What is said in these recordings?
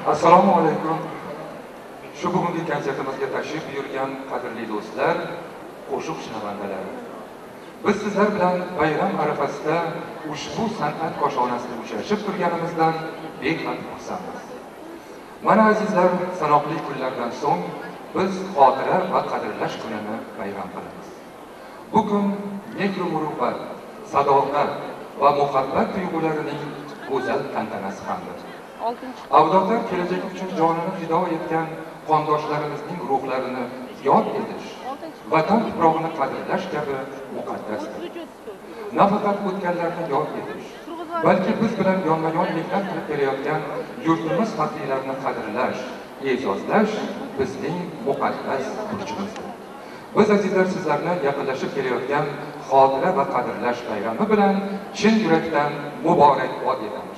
Assalomu alaykum. Shu bugungi konsertimizga tashrif buyurgan qadrli do'stlar, qo'shiq shinavandalari. Biz sizlar bilan bayram arafasida ushbu san'at koshonasida uchrashib turganimizdan behad xursandmiz. Mana azizlar, sanoqli kunlardan so'ng biz xotira va qadrlash kunini bayram qilamiz. Bugun mehr muruvvat, sadoqat va muhabbat tuyg'ularining go'zal tantanasi hamdir. Avlodlar kelajak uchun jonini fido etgan qondoshlarimizning ruhlarini yod etish, vatan tuprog'ini qadrlash kabi muqaddasdir. Nafaqat o'tganlarni yod etish, balki biz bilan yonma-yon mehnat qilib kelayotgan yurtimiz faxriylarini qadrlash, e'zozlash bizning muqaddas burchimizdir. Biz azizlar sizlarni yaqinlashib kelayotgan xotira va qadrlash bayrami bilan chin yurakdan muborakbod etamiz.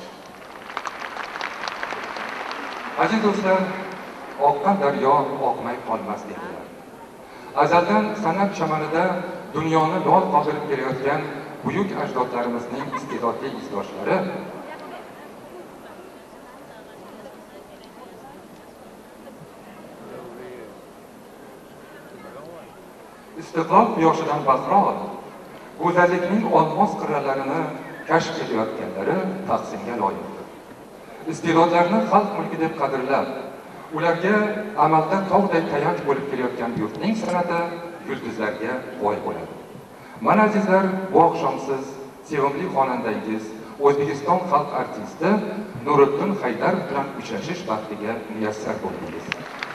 Aziz do'stlar, oqqan daryo oqmay qolmas dedilar. Azaldan san'at chamanida dunyoni lol qoldirib kelayotgan buyuk ajdodlarimizning iste'dodli izdoshlari istiqlol quyoshidan bahro olib, go'zallikning olmos qirralarini kashf etayotganlari tahsinga loyiqdir. Iste'dodlarni xalq mulki deb qadrlab, ularga amalda tog'day tayanch bo'lib kelayotgan yurtning san'ati yulduzlarga boy bo'ladi. Mana azizlar, bu oqshom siz sevimli xonandangiz, O'zbekiston xalq artisti Nuriddin Haydarov bilan uchrashish baxtiga muyassar bo'ldingiz.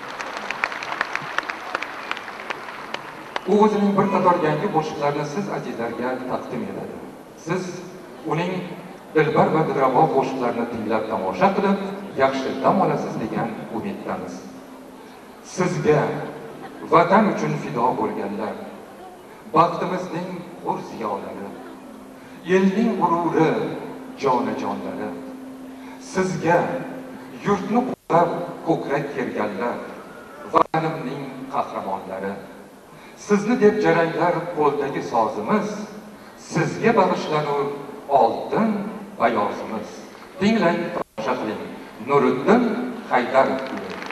U o'zining bir qator yangi qo'shiqlarini siz azizlarga taqdim etadi. Siz uning dilbar va dilrabo qo'shiqlarini tinglab tomosha qilib, yaxshi dam olasiz degan umiddamiz. Sizga vatan uchun fido bo'lganlar, baxtimizning hur ziyolari, elning g'ururi, jonajonlari, sizga yurtni qo'llab ko'krak kerganlar, vatanimning qahramonlari, sizni deb jaranglar qo'ldagi sozimiz, sizga bag'ishlanur oltin bayozimiz. Tinglang, tomosha qiling. Nuriddin Haydarov.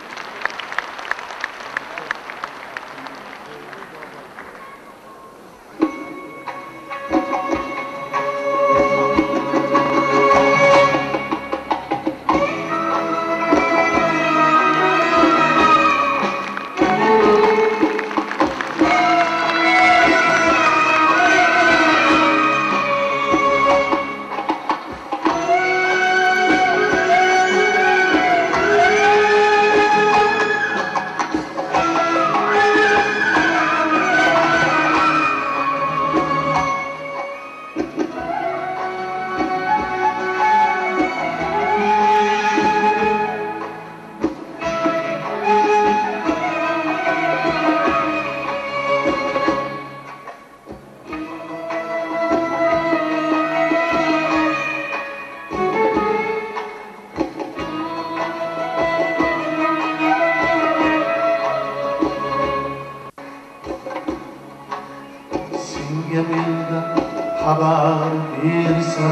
Haber verse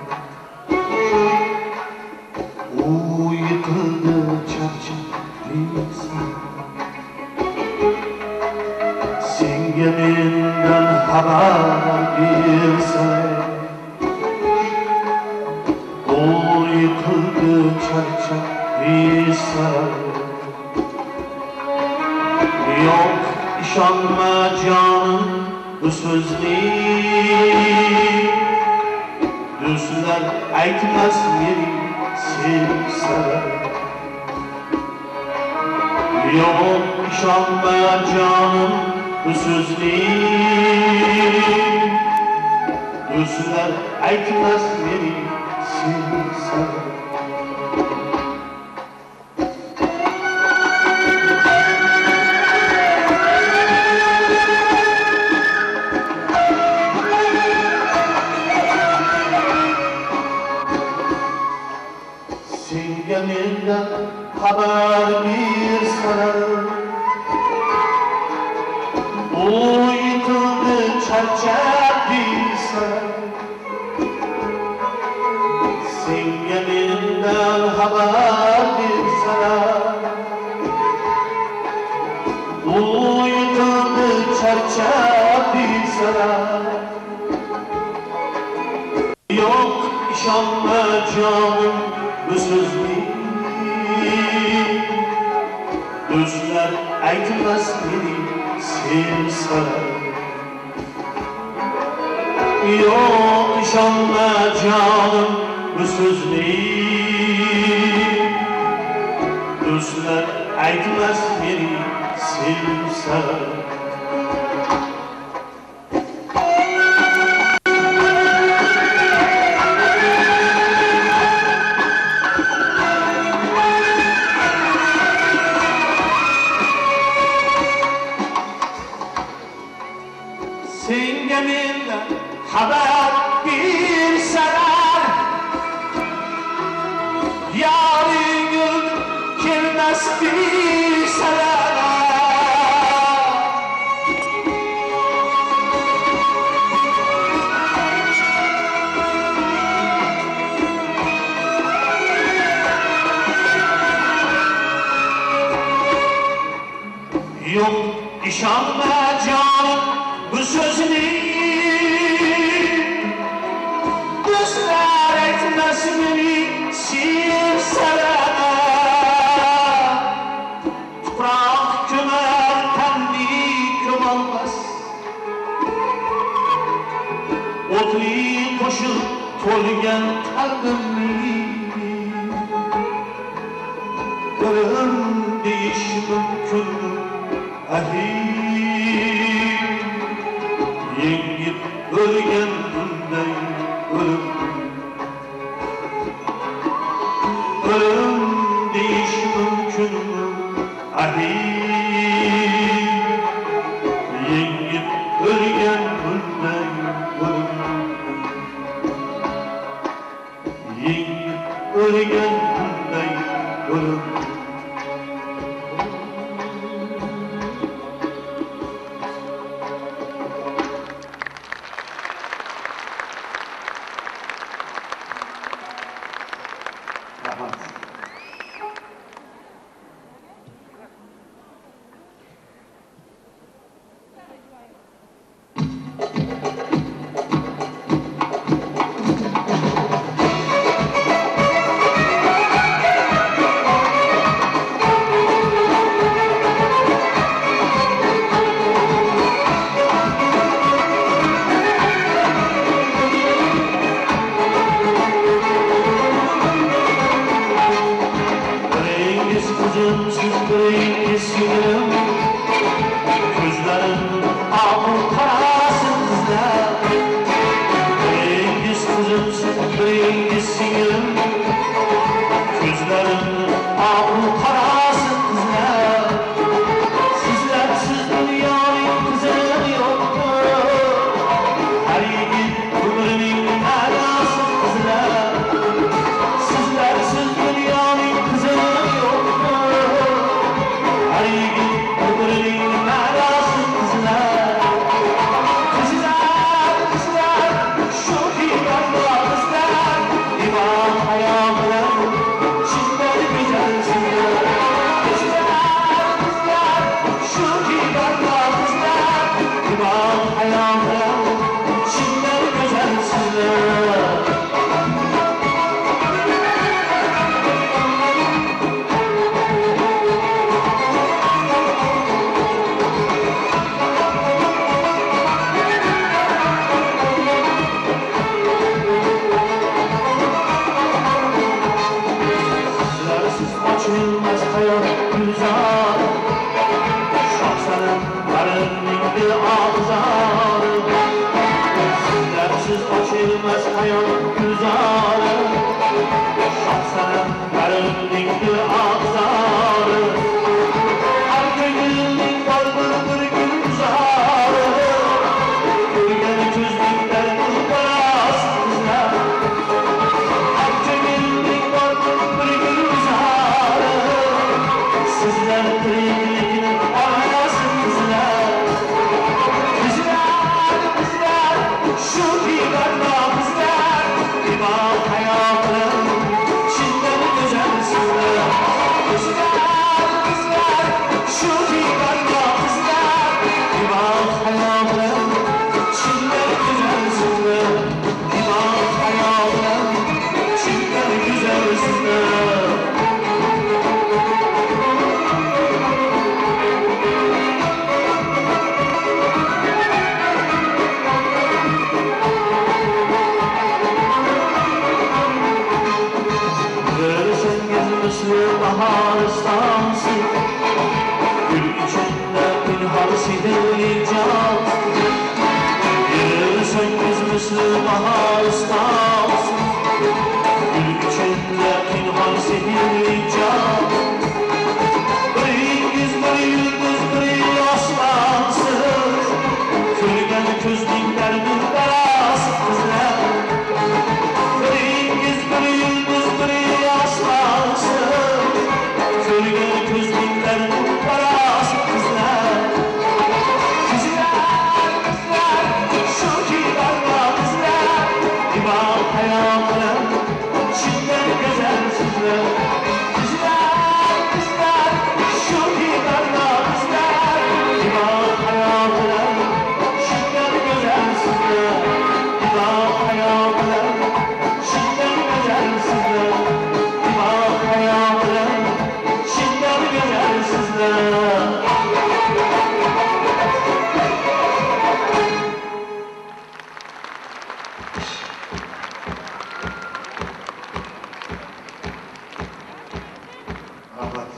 o yıkıldı çarçak bilse sen geminden haber verse o yıkıldı çarçak bilse yok işanma canım bu sözler Düzler aytmaz yeri sevse Yok işanma canım bu sözler Düzler aytmaz yeri sevse haber verse o yıkıldı çarçak bilse sen geminden haber verse canım bu sözünü. Do'stlar aytmas meni sen sarar. Yo'q ishonma canım bu sözünü. Do'stlar aytmas meni sen sarar. Senga mendan xabar bersalar, yoring kelmas desalar. Yo'q ishonma canım bu sözünü. Do'stlar aytmas meni sevsalar. Tuproq ko'mar tanli ko'molmas. O'tli qo'shiq to'lgan qalbimni. O'lim deyish mumkinmi ahil? Yengib o'lgan bunday o'lim. O'lim deyish mumkinmi ahil? Yengib o'lgan bunday o'lim. Yengib o'lgan bunday o'lim. misli baharistansiz, gül içinde pinhar sihirli can. Yürürseniz misli baharistansiz, gül içinde pinhar sihirli can. Biringiz bir yıldız bir aslansız, kölgen közning derdin darası kızlar. Biringiz bir yıldız bir aslansız, kölgen közning derdin darası kızlar. Kızlar, kızlar, şu ki darma kızlar, İmam hayatına şimdiden güzelsizler. Kızlar, kızlar, şu ki darma kızlar, İmam hayatına şimdiden güzelsizler. İmam hayatına şimdiden güzelsizler. İmam hayatına şimdiden güzelsizler. Rahmat.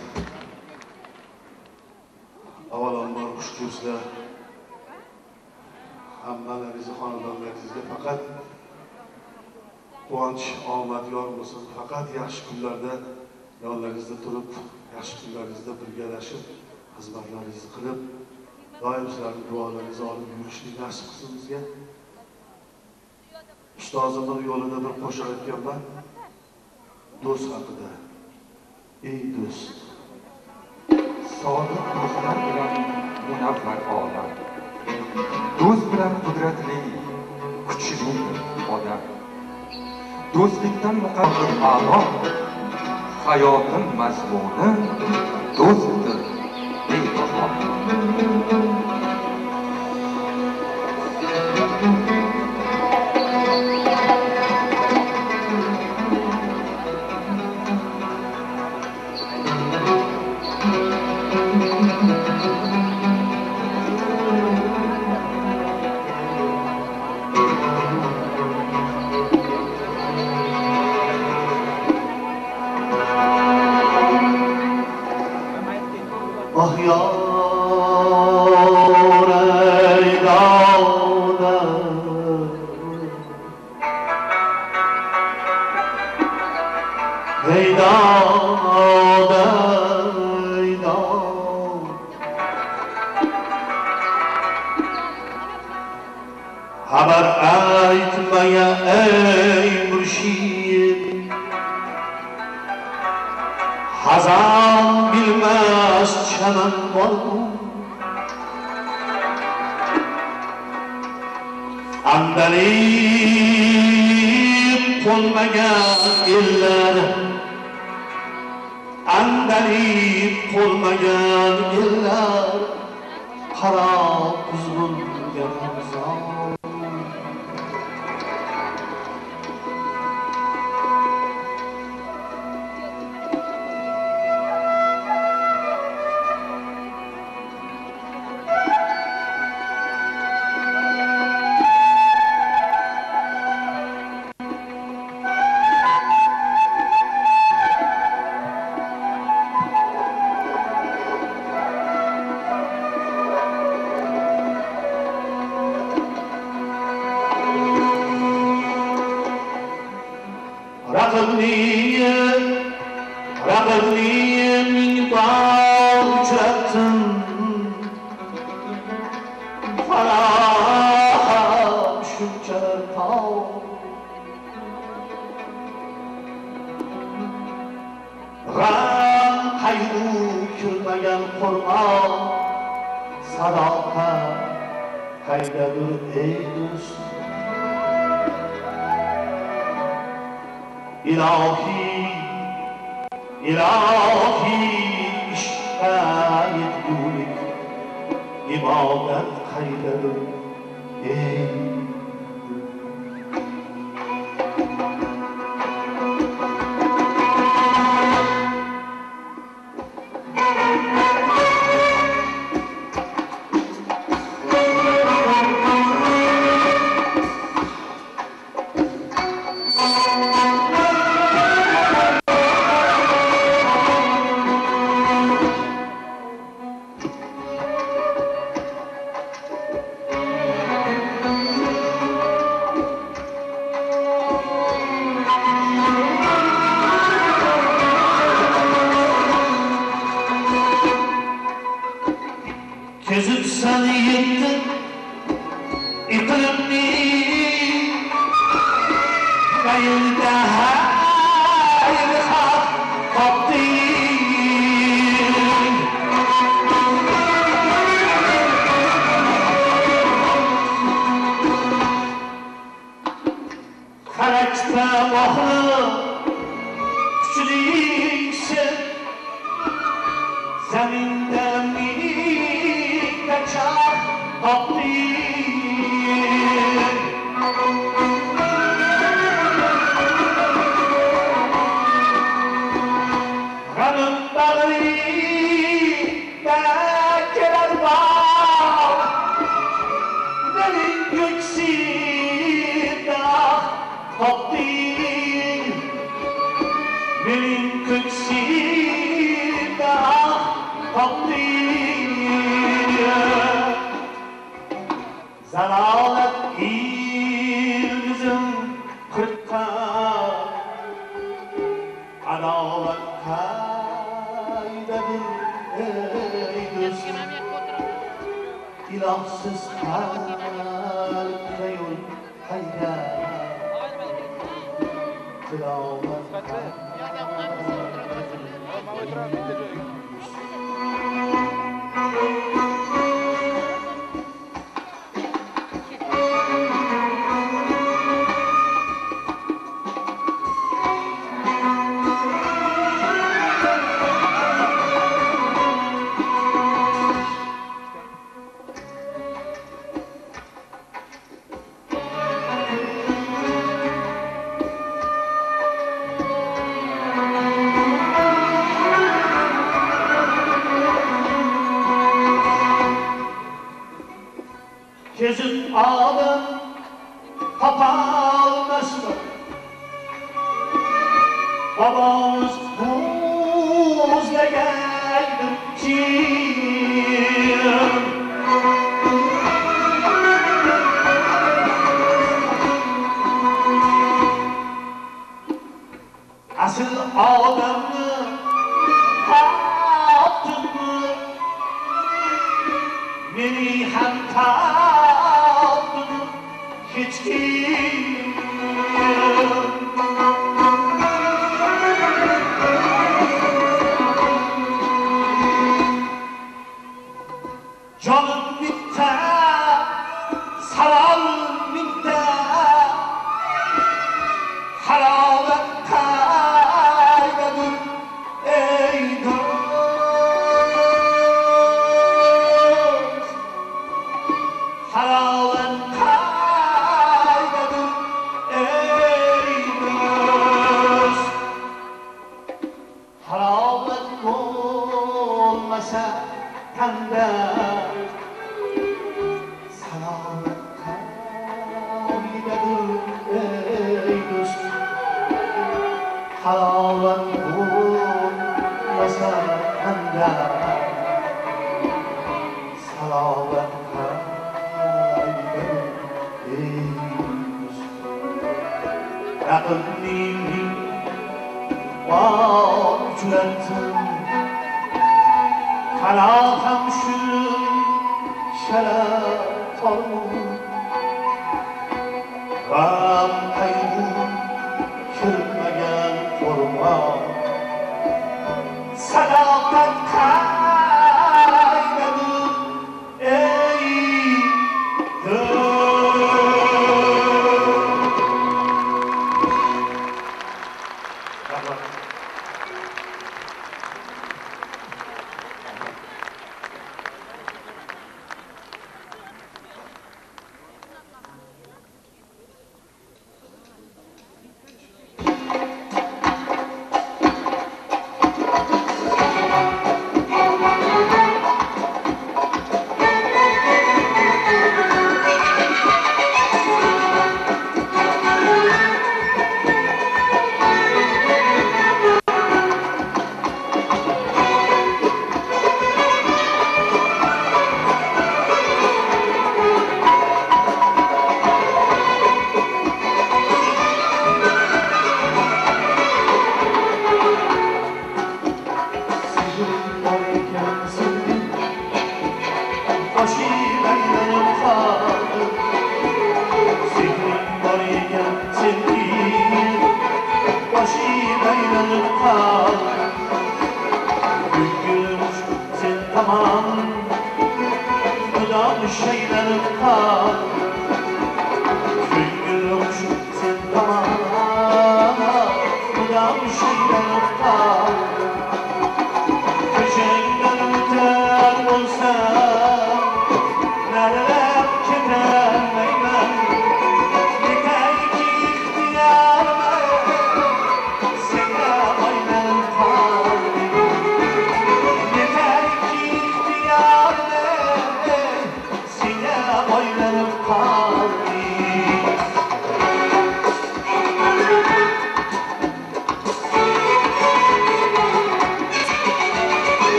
Avvalambor xush ko'rsizlar. Hammalaringizni xonadonlaringizga faqat quvonch, omad yor bo'lsin. Faqat yaxshi kunlarda yonlaringizda turib, yaxshi kunlaringizda birgalashib, xizmatlaringizni qilib, doim sizlarning duolaringizni olib yurishni nasib qilsin bizga. Ustozimning yo'lida bir qo'shiq aytganman. Do'st haqida. Ey do'st, Sodiq do'stlar bilan munavvar olam. Do'st bilan qudratli, kuchli odam. Do'stlikdan muqaddas a'lo, hayotim mazmuni do'stdir, ey baho. Ah yar ey dağda, ey dağda, ey dağda. Haber aytmaya ey mürşid, hazan bilmez çemen var mı? Andalip olmayan iller, andalip olmayan iller, kara kuzgun yanımızdan. Raqibning bağ uçrattın, faraham şunca tağ. G'am qayg'u kirmagan qo'rg'on, sadoqat qaydadir ey do'st. İlahi ishqa yetgulik, ibodat qaydadir ey. Zeminde minik kaçak toplayayım. Kanım bağrıyla gelir bağ, benim göksüde toplayayım. Benim göksüde toplayayım. Zalalet ilgizim kırkta, adalet kaydedir ey dost. İlahsız kalpte yol hayda, tilavet Kezin ağabey kapalmasın. Babamız buzla geldi kim? Asıl ağabeyni kaptın mı? Beni hem kaptın hiç kim? Canım bitti, salam bitti, hararet kaydedir ey dost. Hararet kaydedir ey dost. Hararet olmasa tende, selamet kaydedir ey dost. Hararet olmasa tende, selamet kaydedir ey dost. Yakınlığını var güçlendim, Kalatam şürüm şeref alım, Ram kaybım kırmayan koruma, Sadakat kaybedir ey dost.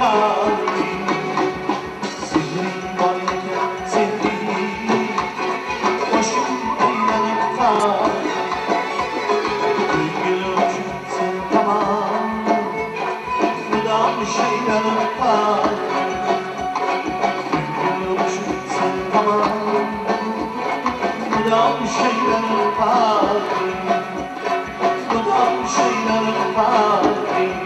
kalbi Sihrin var iken sihri Başım eğlenip kalbi Gülgülüm sen tamam Dudağım şeylerim kalbi Gülgülüm sen tamam Dudağım şeylerim kalbi Dudağım şeylerim kalbi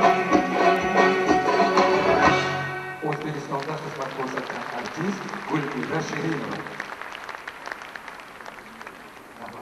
O'zbekistonda xizmat ko'rsatgan artist Gulmira Shirinova. Rahmat.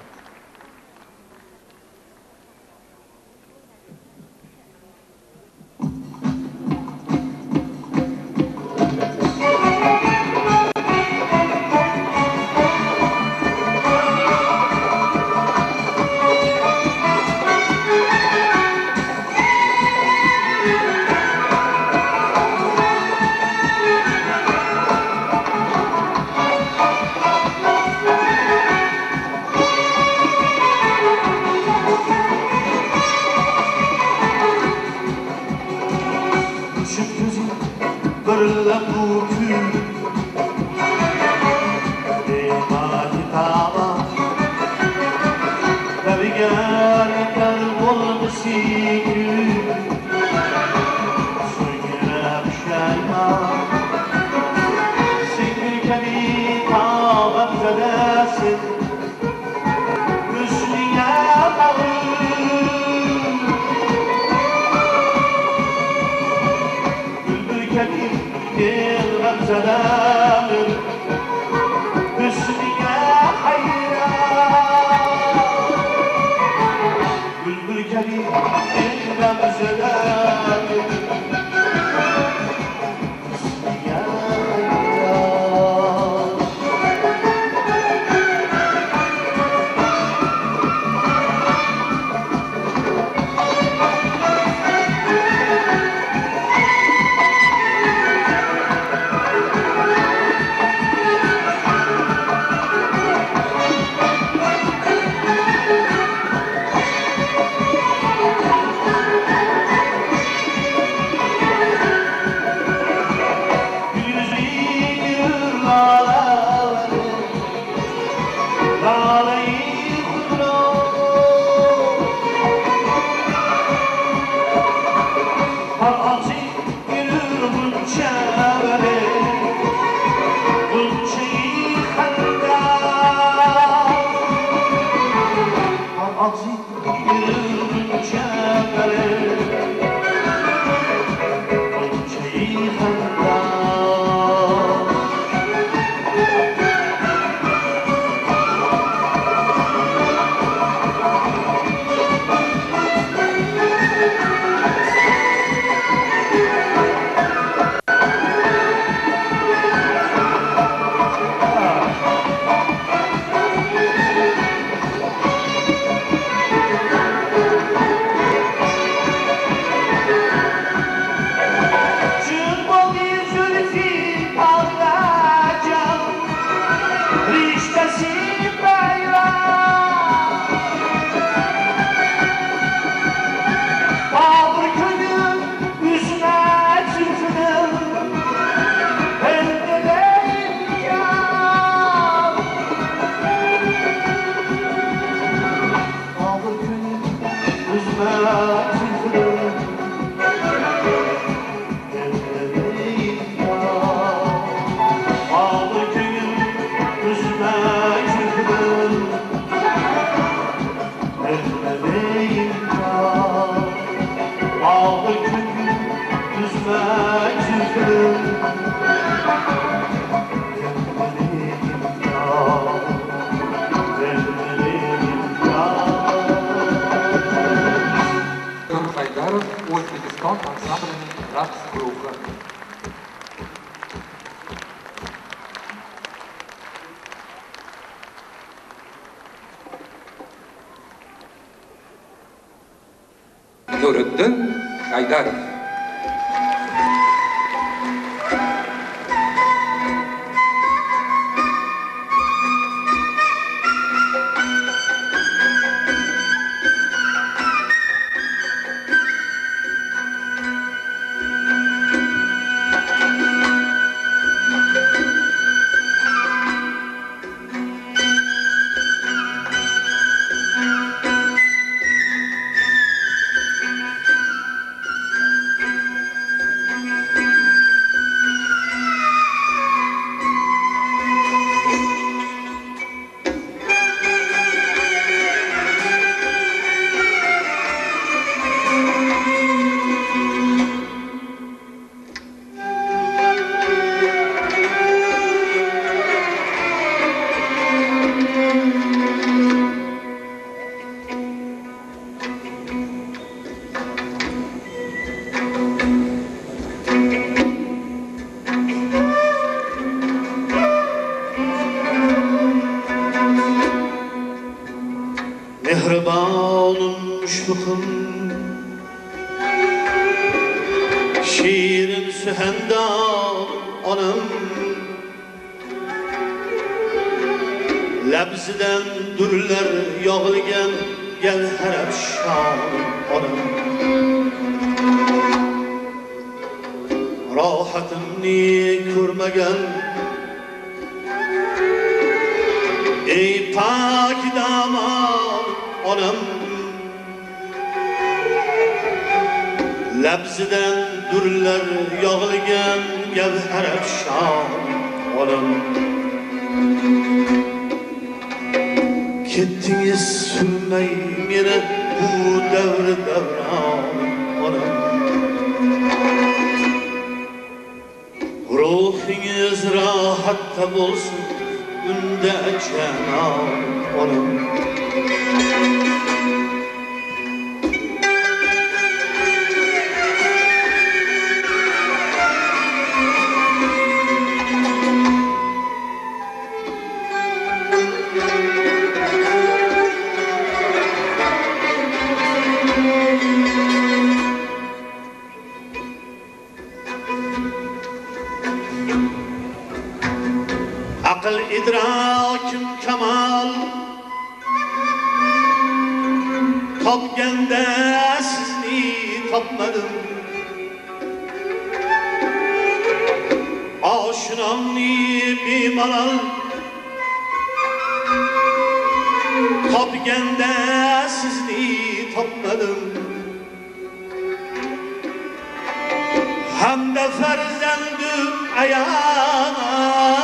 Işık gözüm kırılır kutu Emadi tava Tabigar kar oldu sikü Soyuna pişayma Sikri kedi tava zedesin Üstüne bağır Kedim yılgın selamım Hüsnüye hayran Bülbül kedim yılgın selamım Hüsnüye hayran O'zbekiston ansamblining raqs guruhi. Nuriddin Haydarov. aşıkım Şiirin sühendam anam Lebziden dürler yağılgen gel herep şan anam Rahatımni görmegen Ey pak daman anam Lebziden dürler yağılgen gevher efşan anam Kettiniz sürmey meni bu devr devran anam Ruhiniz rahatta bolsun ünde canan anam Akıl idrakim kemal Topgende sizni topmadım Aşinamni bimalal Topgende sizni topmadım Hem de ferzendüm ayağına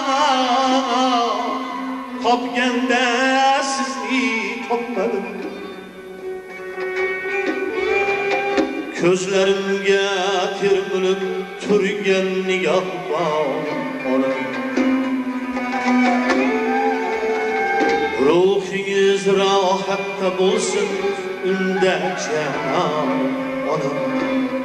Topgende sizni topmadım Közlerimge termilip türgen nigah var anam Ruhiniz rahatta bolsun ünde canan anam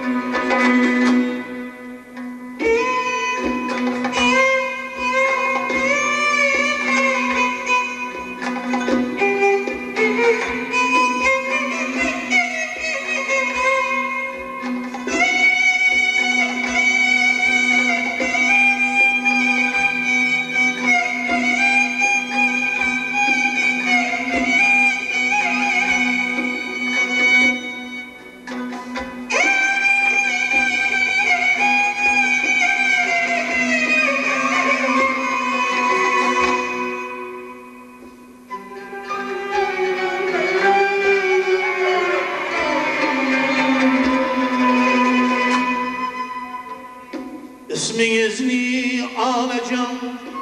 İsminizni alacağım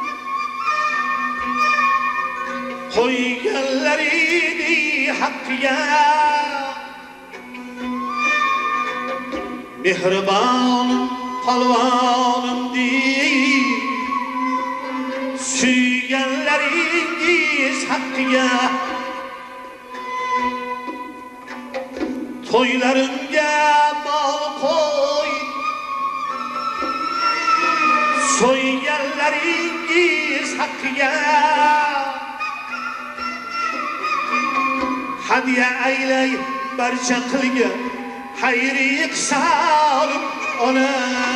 Koy gelleriydi hakkıya Mihribanım palvanım değil Süygenleringiz hakkıya Toylarınca mal koy Soygenleringiz hakkıya Hadiye eyley barcha qilga Hayri iqsalım ona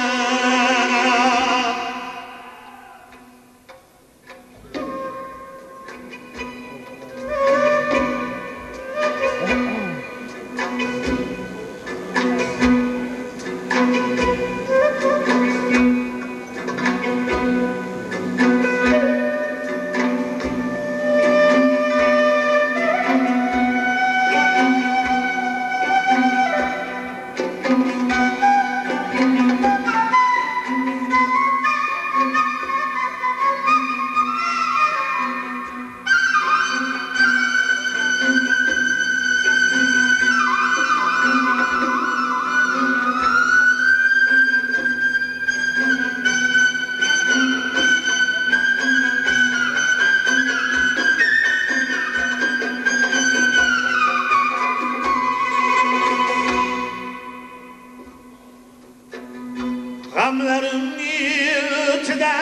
Gamlarım yürütüde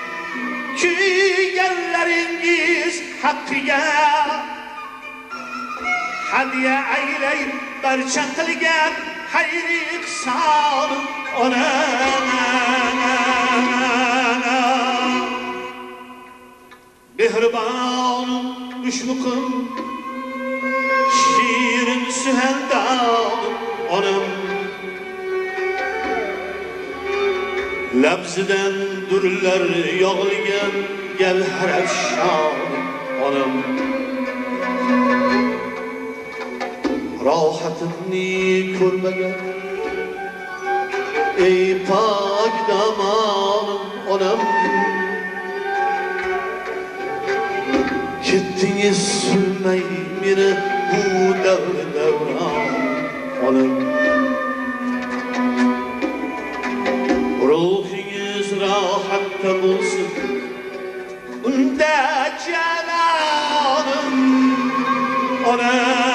Küygenleringiz hakkıya hadya aylay barcha qilgan xayri ihson ona mehribonim mushfiqim shirin suhandonim onam labzidan durlar yog'ilgan gavhar afshonim onam rohatimni ko'rmagan ey pok damonim onam ketdingiz sürmey meni bu davr davron onam ruhingiz rohatda bo'lsin unda janonim onam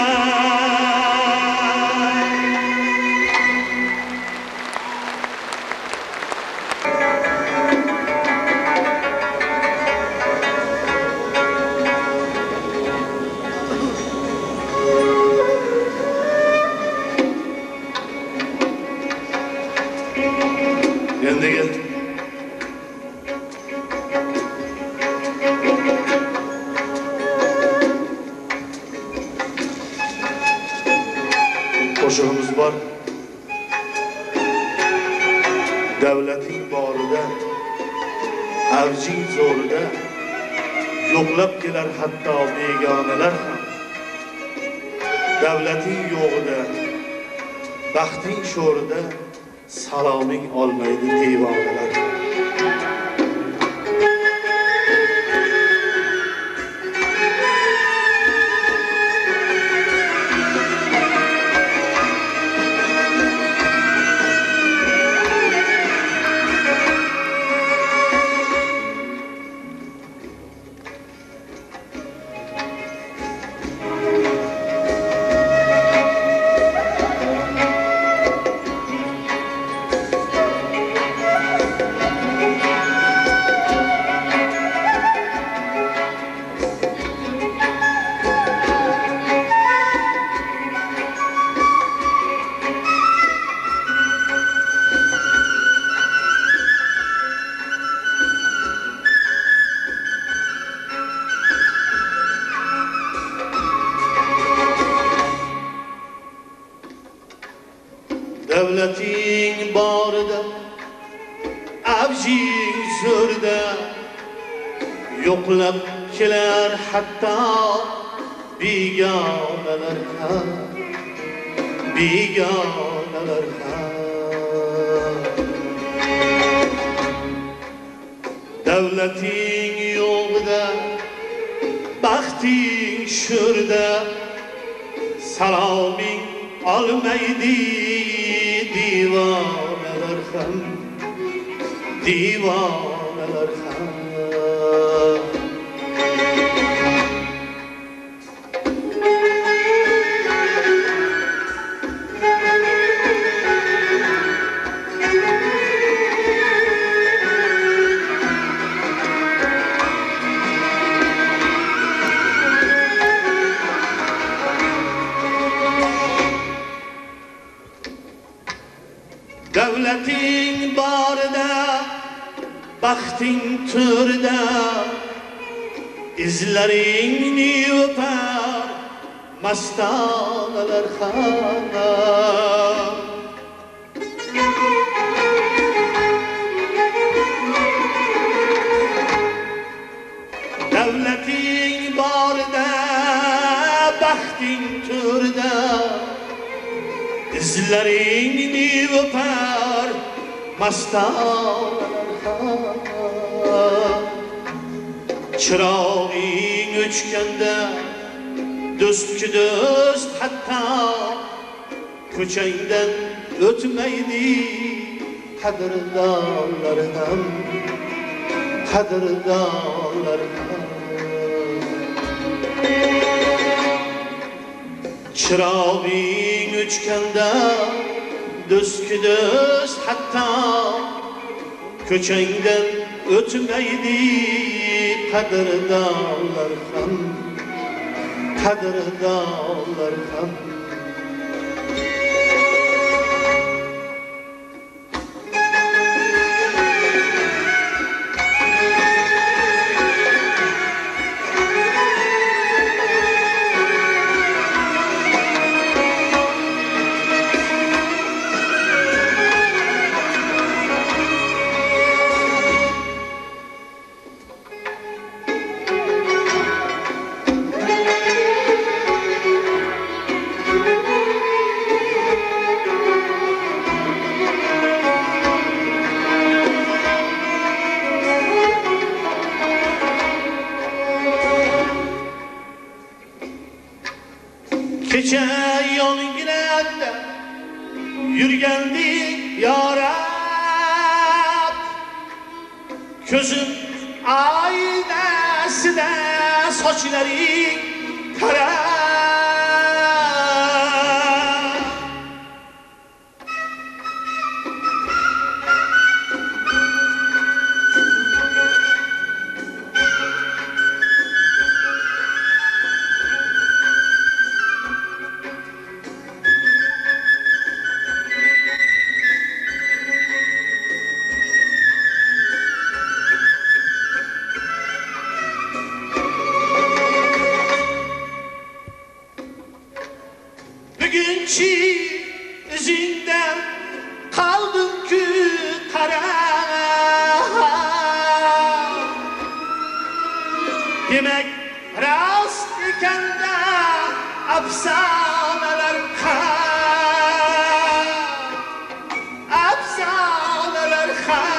Endiga qo'shig'imiz bor. Davlating borida, avjing zo'rida yo'qlab kelar hatto begonalar ham. Davlating yo'g'ida, baxting sho'rida saloming olmaydi devonalar. Davlating borida, avjing zo'rida yo'qlab kelar hatto begonalar ham, begonalar ham. Davlating yo'g'ida, baxting sho'rida saloming olmaydi divonalar ham, divonalar ham. Davlating borida, baxting to'rida izlaringni o'par mastonalar ham. Davlating borida, baxting to'rida izlaringni o'par mastonalar ham. Chirog'ing o'chganda do'stki do'st hatto ko'changdan o'tmaydi qadrdonlar ham, qadrdonlar ham. Chirog'ing o'chganda do'stki do'st hatto ko'changdan o'tmaydi qadrdonlar ham, qadrdonlar ham kecha yolg'ilanda yurgandik yorab ko'zim aynasida sochlaring tarab Bugünkü izinden kaldım ki kara demek rast iken de afsaneler afsaneler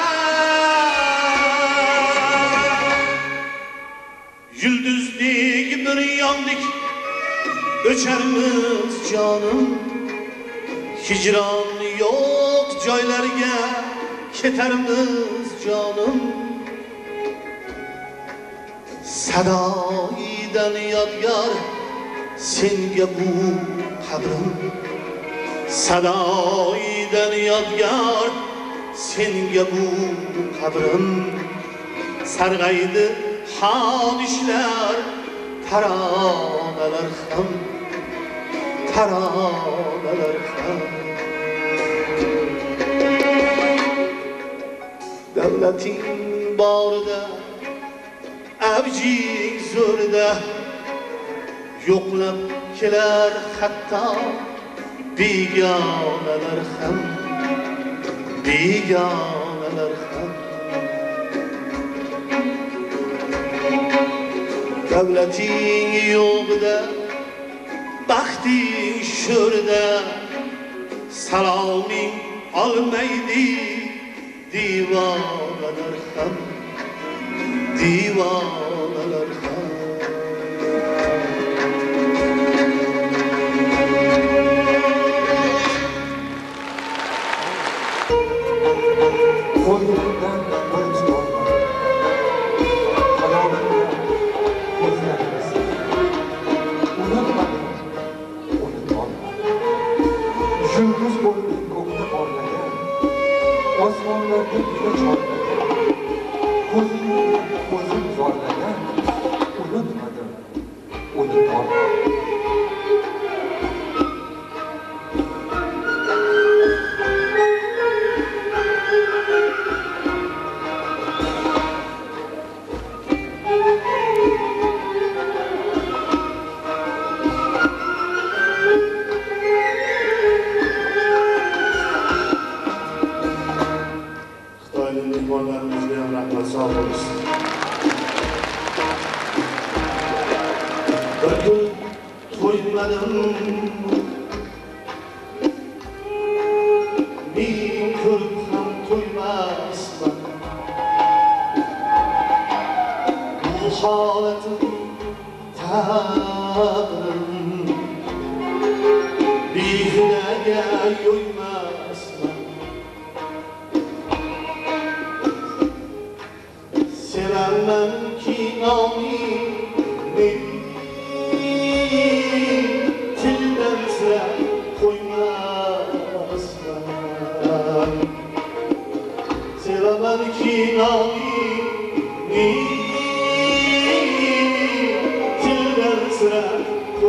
yıldızlı bir yandık Öçermiz canım Hicran yok joylarga ketermiz canım Sadoidan yodgor senga bu qabrim Sadoidan yodgor senga bu qabrim Sarg'aydi hadishlar taraneler ham taraneler ham davlating borida avjing zo'rida yo'qlab kelar hatto begonalar ham begonalar ham davlating yo'g'ida baxting sho'rida saloming olmaydi divonalar ham divonalar ham qo'ynimdan birinchi bo'lma halolingdan ko'zlarimiz unutmadim unutolma yulduz bo'lib ko'kni porlagan osmonlarda juda chorlagan ko'zingni ko'zim zorlagan unutmadim unutolma mehmonlarimizga ham rahmat sog' bo'lsin. Bir kun to'ymadim ming ko'rib ham to'ymasman bu holatim ta'birim behudaga yo'ymasman sevenmem ki namini tilden sen koymazsan sevemem ki namini tilden sen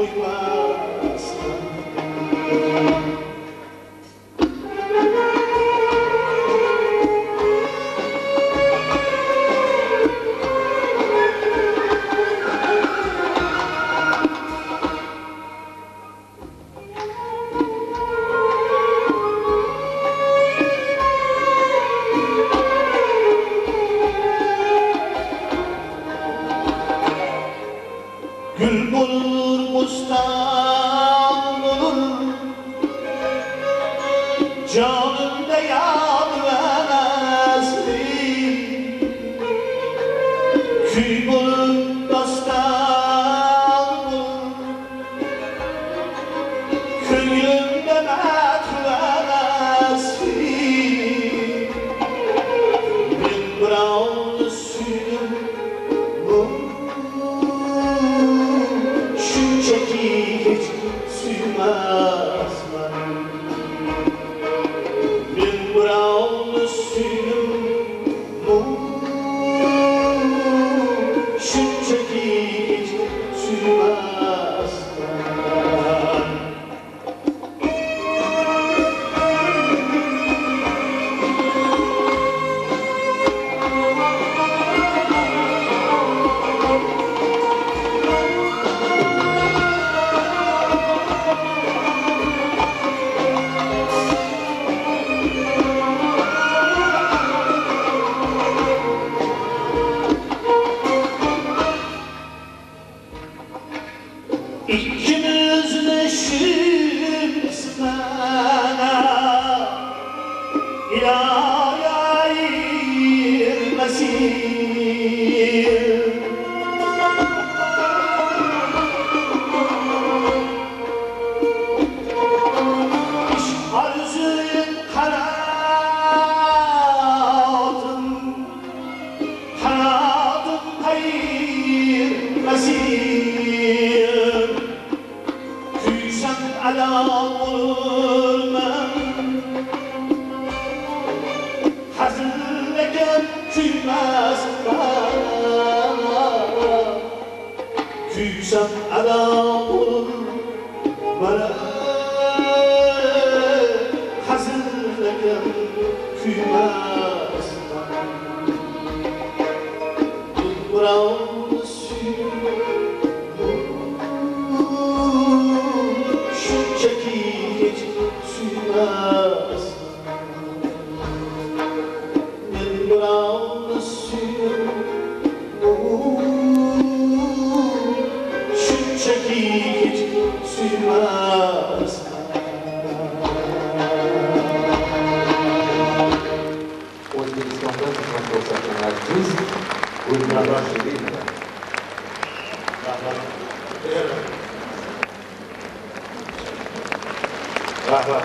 Küymez Küysem adam olur bana hazırlayan küymez Buramı şunçaki hiç süymez Ben buramı şunçaki hiç süymez O'zbekistonda xizmat ko'rsatgan aziz Gulnazar Shirinova. Rahmat.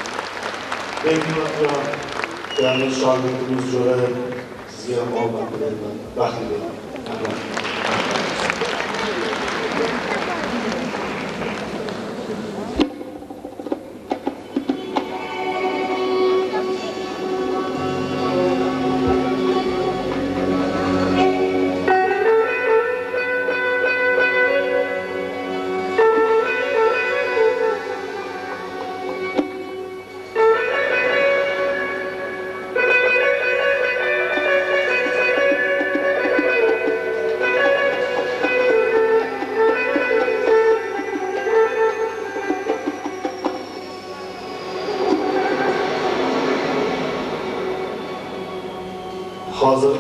Yani şagirdimiz Jo'ra sizga ham omad tilayman. Baxtli bo'ling. Rahmat. Hozir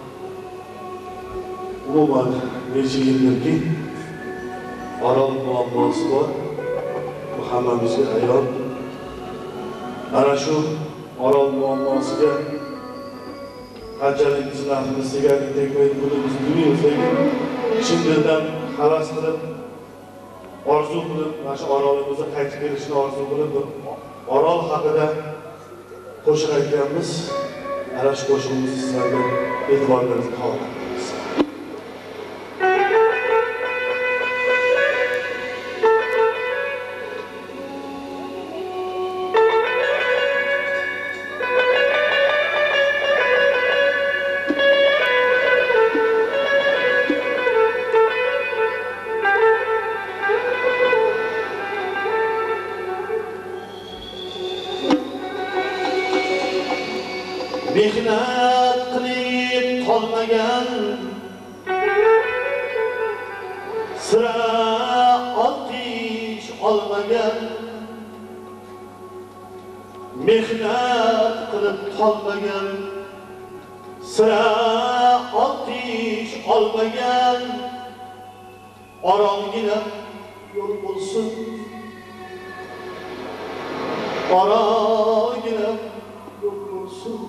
umuman necha yildirki Orol muammosi bor. Bu hammamizga ayon. Ana shu Orol muammosiga qanchalik biz nafimiz teganini tegmaydi buni biz bilmaymiz, lekin chin dildan havas qilib, orzu qilib, mana shu Orolimizga qaytib kelishni orzu qilib, Orol haqida qo'shiq aytganmiz. Ana shu qo'shig'imizni sizlarga e'tiborlaringizni havola qilamiz. Mehnat qilib qolmagan sira olqish olmagan Mehnat qilib qolmagan sira olqish olmagan Orolgina yo'l bo'lsin Orolgina yo'l bo'lsin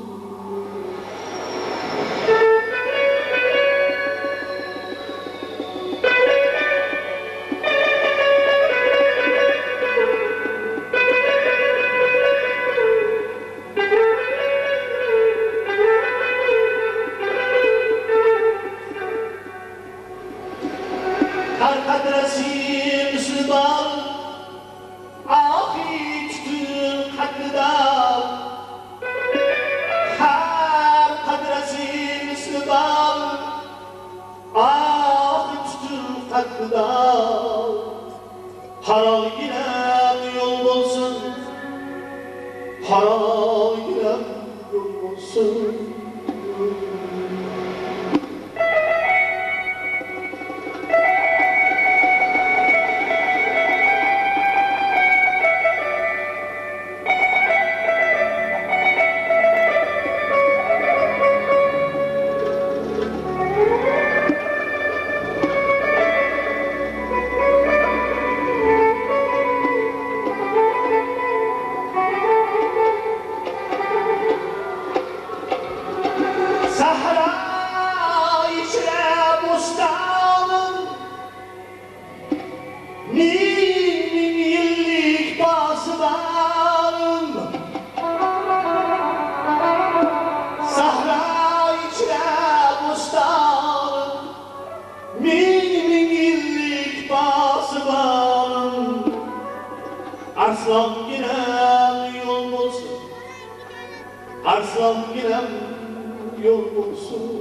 Her kadrasi Müslüman ahi tutur kaddida Her kadrasi Müslüman ahi tutur kaddida Halal ginem yol olsun Halal ginem yol olsun Arslan ginem yol olsun Arslan ginem yol bulsun.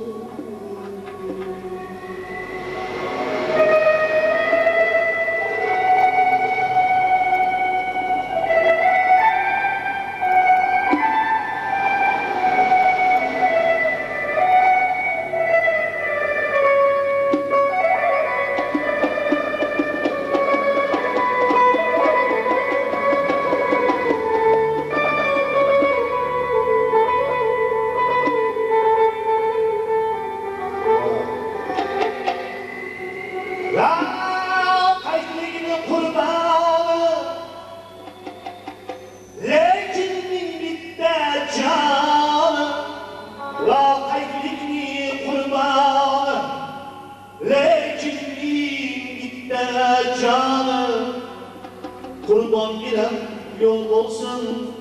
Kurban bilen yol olsun.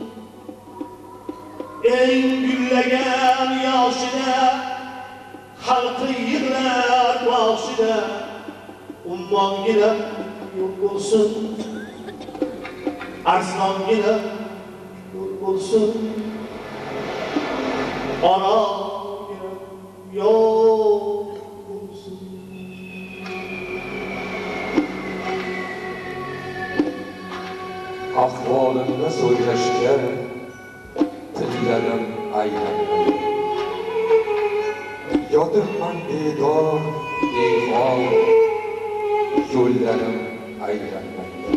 En güllegen yaşına halkı yığlar başına. Umman bilen yol olsun. Arslan bilen yol olsun. Ana bilen yol olsun. Ahvolimni so'ylashga tillarim aylanmaydi. Yotirman bedor, behol, yo'llarim aylanmaydi.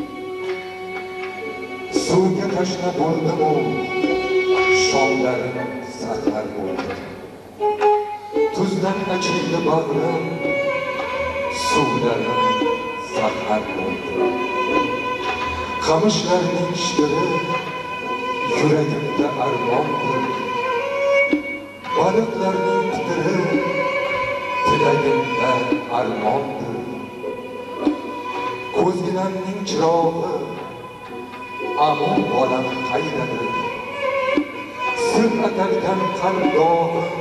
Suvga tashna bo'ldim-u, shomlarim sahar bo'ldi. Tuzdan achiydi bag'rim, suvlarim sahar bo'ldi. Qamışlarning shiri yuragimda armondir. Baliqlarning qidiri tilagimda armondir. Ko'zginamning chirog'i amon bolam qaydadir. Sir atalgan qalb dog'im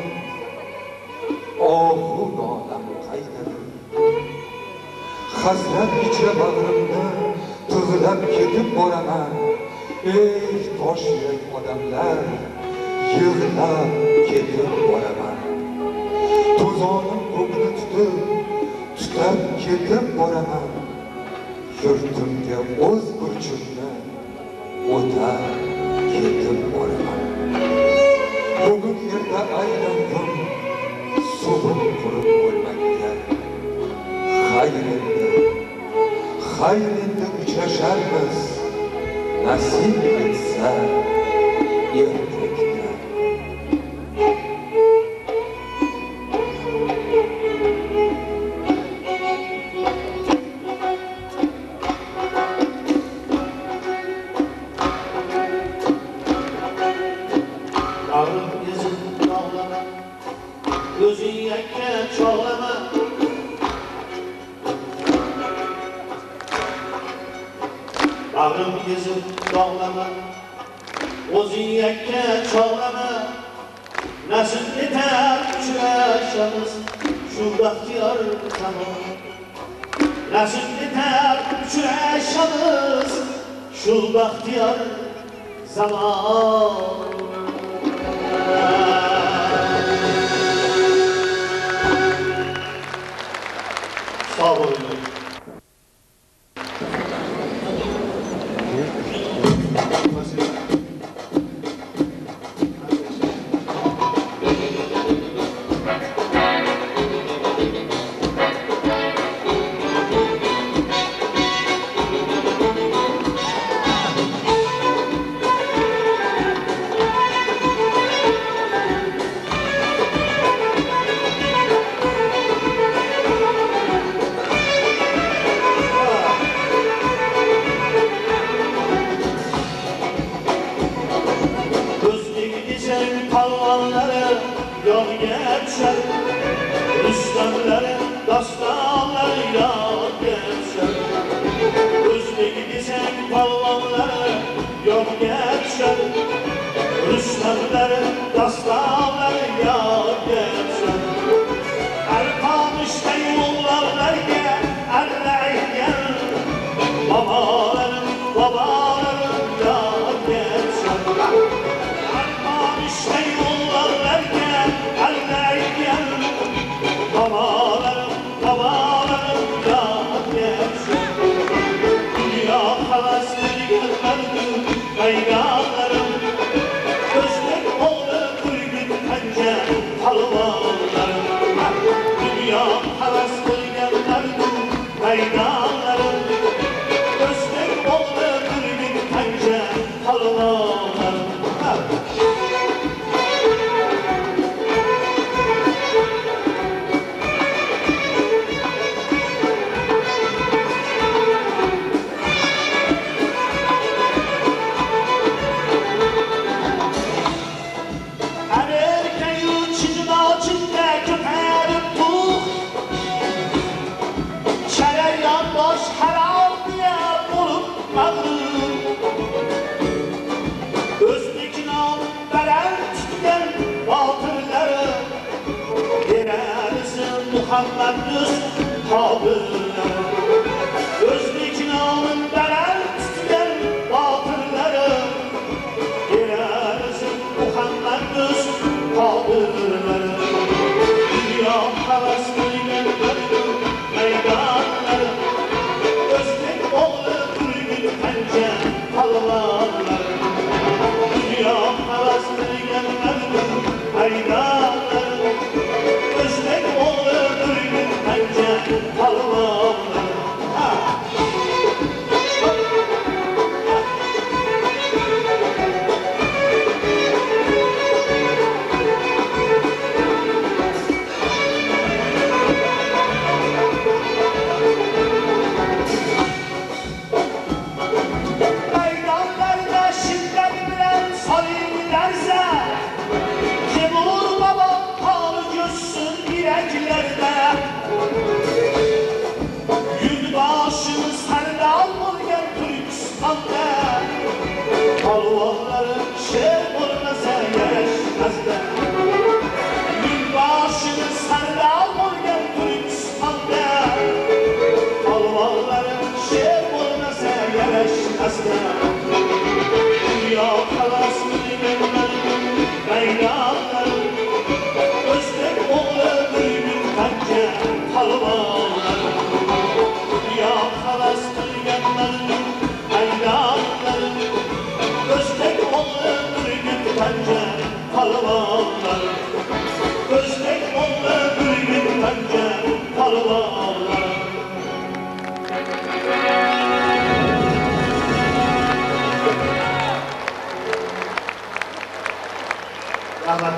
ohu nolam qaydadir. Hasrat ichra bag'rimni tug'ilab ketib boraman. Ey tosh yurak odamlar, yig'lab ketib boraman. To'zonim ko'kni tutab ketib boraman. Yurtimga o'z burchimni o'tab ketib boraman. Bugun yerda aylandim, suvim qurib o'lmakka. Xayr endi uchrasharmiz, nasib etsa ertakda. Ağrım yüzüm ağlama, gözün yakken çoğlama. Ağrım yüzüm ağlama, gözün yakken çoğlama. Nasıl yeter uçraşamız, şu bahtiyar zaman. Nasıl yeter uçraşamız, şu bahtiyar zaman. Sağ olun. Rüstemlere, dastanlarıyla geçer. Özlü gidecek palvanlara yol geçer. Rüstemlere, dastanlarıyla geçer. Erkamışta yollarlarga erleyken babalarım geçer. Erkamışta yollarlarga erleyken Muhammed düz kabirler Özlük namın beren tutuyan batırları Gireriz Muhammed düz kabirler Dünya havasıyla dönüm meydanları Özlük oğlu gülgün pence halvarlar Dünya havasıyla dönüm meydanları Özlük oğlu gülgün pence halvarlar Meydanlarda şiddet bilen salimlerse Kim olur baba kanı göçsün yüreklerde Yüzbaşımız serdal olgen Türkistan'da Kalvahların şer olmasa yaşmazda Yüzbaşımız serdal olgen Türkistan'da Kalvahların şer olmasa yaşmazda Dünya havasını gönderdim beyranlarım Özlük oğlu büyük pence halvarlarım Dünya havasını gönderdim beyranlarım Özlük oğlu büyük pence halvarlarım Özlük oğlu büyük pence halvarlarım Rahmat.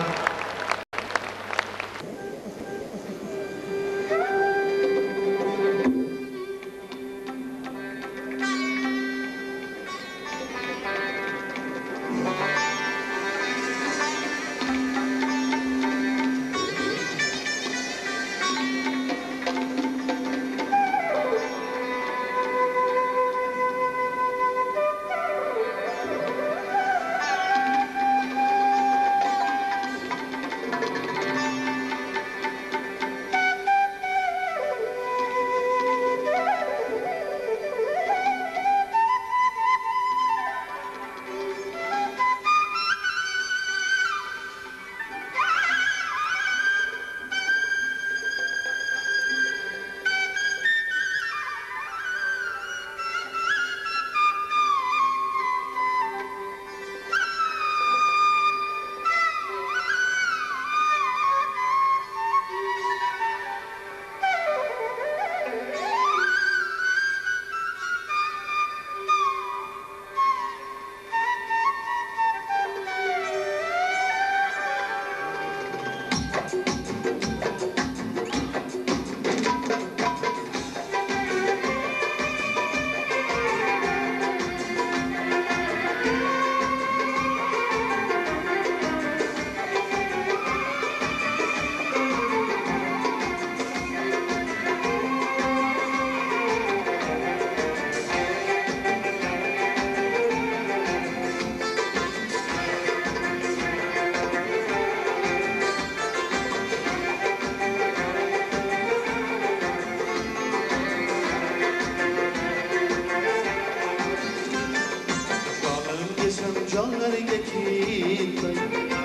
canlarga kitmay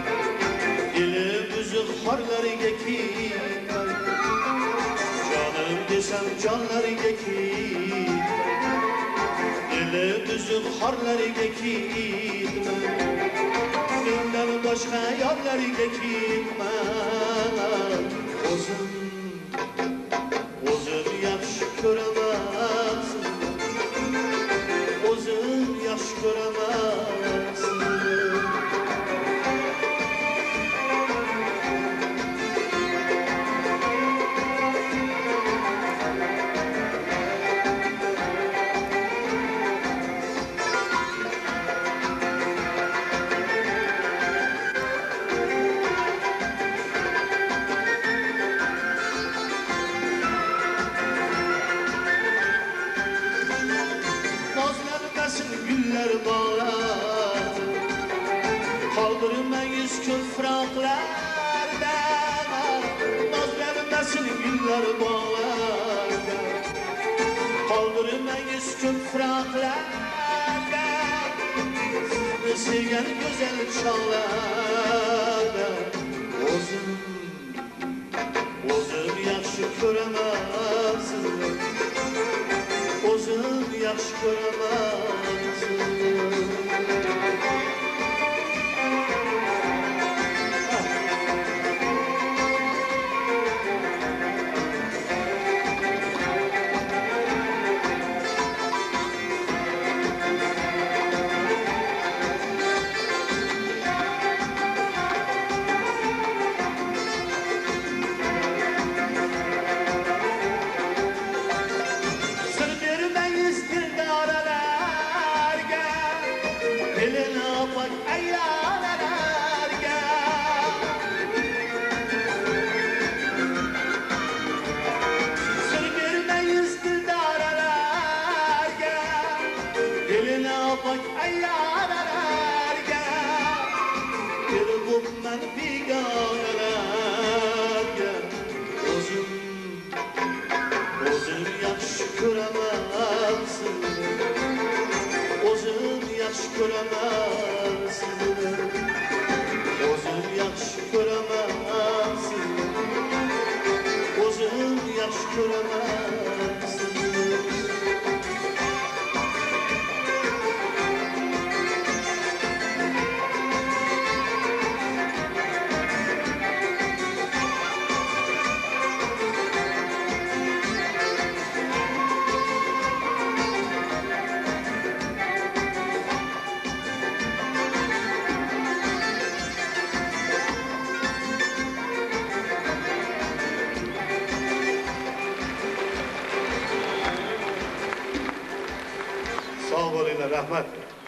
Dilim buzuq xorlarga kitmay Canım desem canlarga kitmay Dilim buzuq xorlarga kitmay Mendan boshqa yorlarga kitmay O'zim yaxshi ko'raman O'zim yaxshi ko'raman gülmesin güller bağlarda. Kaldırmayız köp fıraklarda. Sizni sevgen güzel çağlarda. O'zim yaxshi ko'raman sizni. O'zim yaxshi ko'raman sizni. Sağ olun, rahmet.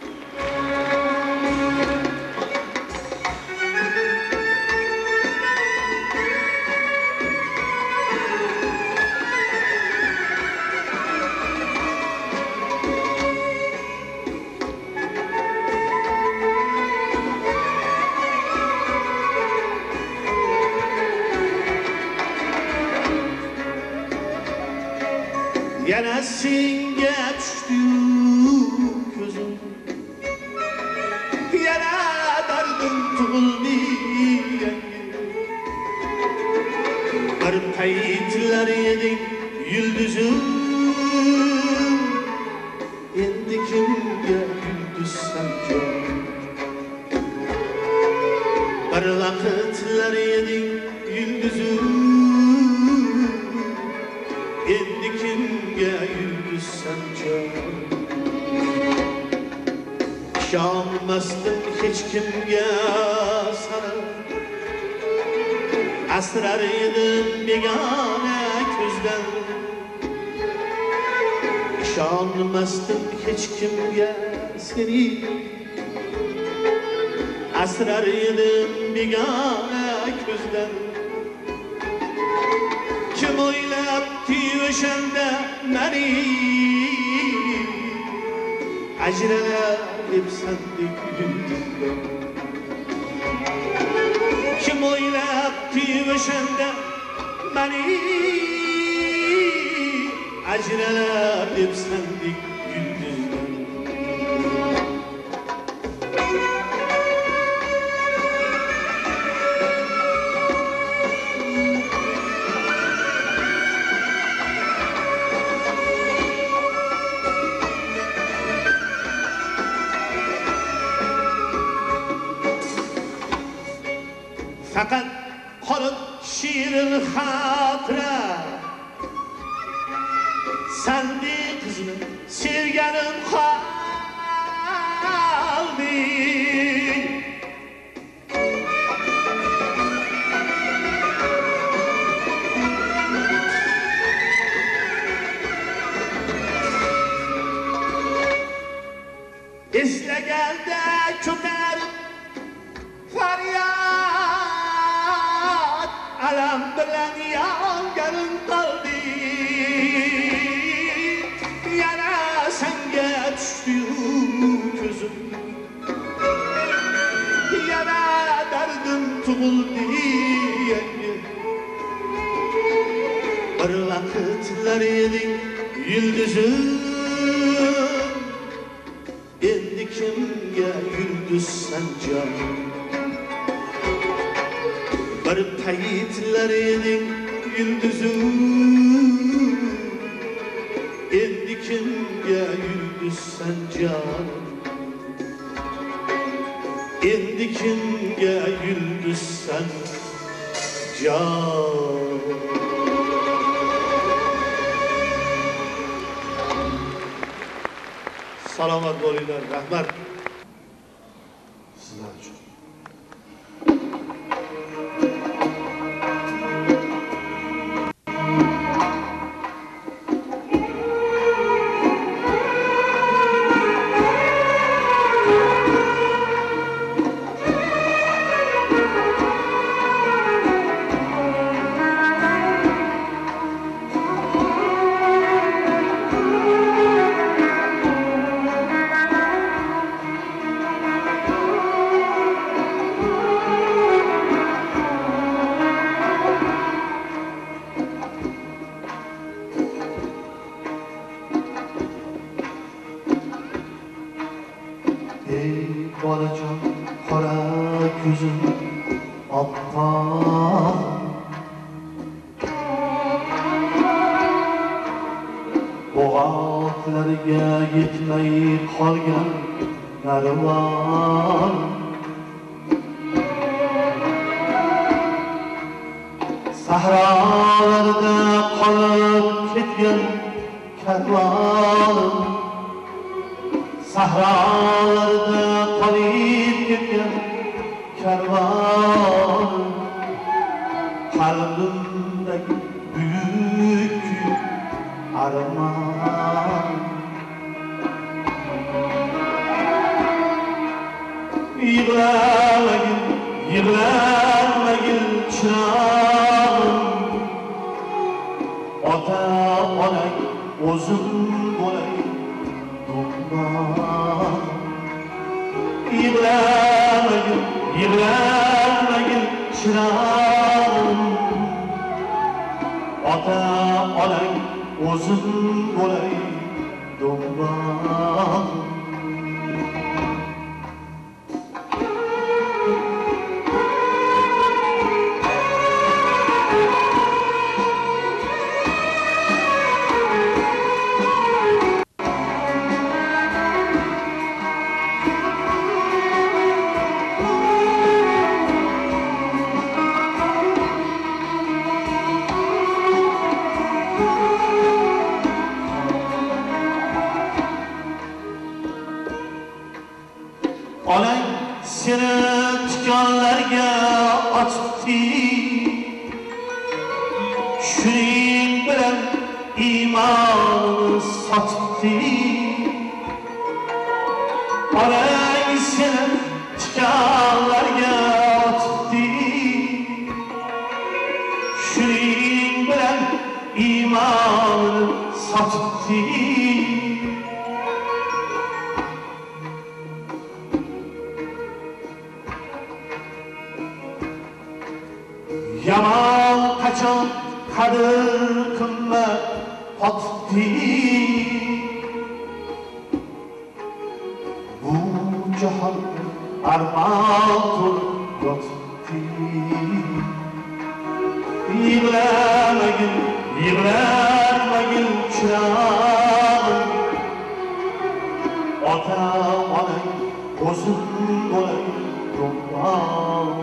Yana senga tushdi ko'zim, yana dardim tug'ildi yangi. Bir paytlar eding yulduzim, endi kimga yulduzsan jon. Bir vaqtlar eding yulduzim, endi kimga yulduzsan jon. İşonmasdim hech kimga sana, asrar edim begona ko'zdan. İşonmasdim hech kimga seni, asrar edim begona ko'zdan. Kim o'ylabki o'shanda meni ajralar deb sandik yulduzdan. Kim o'ylabki o'shanda meni ajralar deb sandik yulduzdan. Fakat qolib shirin xotira, sendek qizni sevganim qoldi. Eslaganda ko'tarib faryod, alam bilan yonganim qoldi. Yana senga tushdi ko'zim, yana dardim tug'ildi yangi. Bir vakitler edin yıldızım, endi kimge yıldız sen canım. Bir payitler edin yıldızım, endi kimge yıldız sen canım. Endi kimge yıldız sen canım. Salamat bo'linglar, rahmat. Sizlar uchun. Ey bolajon, qora ko'zim oppoq, bo'g'oqlariga yetmay qolgan narvon, sahrolarda qolib ketgan karvonim, sahrolarda qolib ketgan karvon, qalbimdagi buyuk armon. Yig'lamagin, yig'lamagin chirog'im, ota onang o'zim bo'lay dumman. Yig'lamagin, yig'lamagin chirog'im, ota onang o'zim bo'lay dumman. Onang seni tikonlarga otibdi, shuning bilan iymonni sotibdi. Onang seni tikonlarga otibdi, shuning bilan iymonni sotibdi. Yaman qachon qadr qimmat topdi, bu jahonda armon to'lib yotibdi. Yig'lamagin, yig'lamagin chirog'im, ota onang o'zim bo'lay dumman.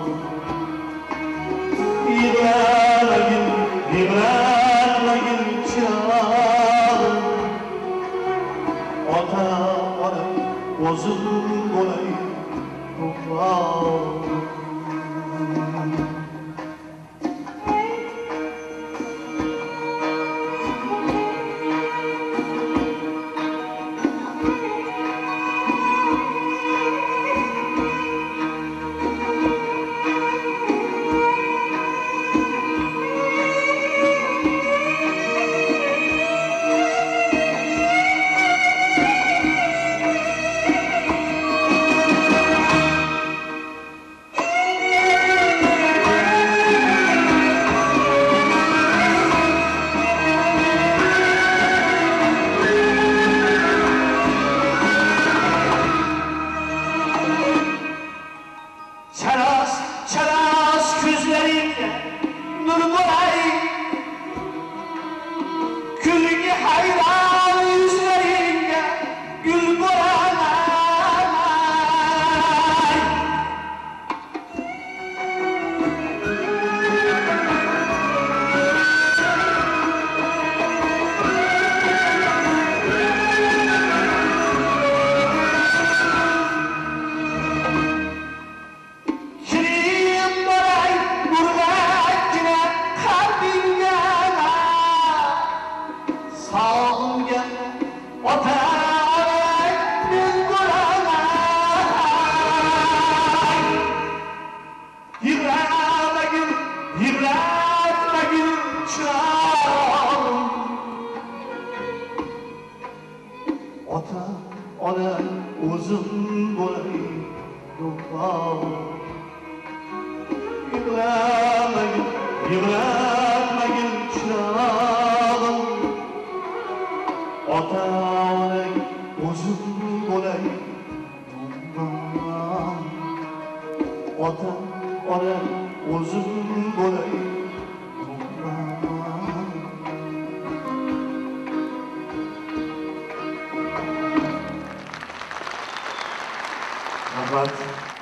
Yig'lamagin, yig'lamagin chirog'im, ota onang o'zim bo'lay dumman. nur bo'lay kulgi hayron yuzlaringga gul bo'laman kirim bo'lay murvakkina qalbingga sog'ingan ota onang men bo'laman yig'lamagin yig'latmagin chirog'im ota onang o'zim bo'lay do'ppon yig'lamagin yig'latmagin chirog'im ota onang o'zim bo'lay do'ppon ota onang o'zim bo'lay do'ppon rahmat.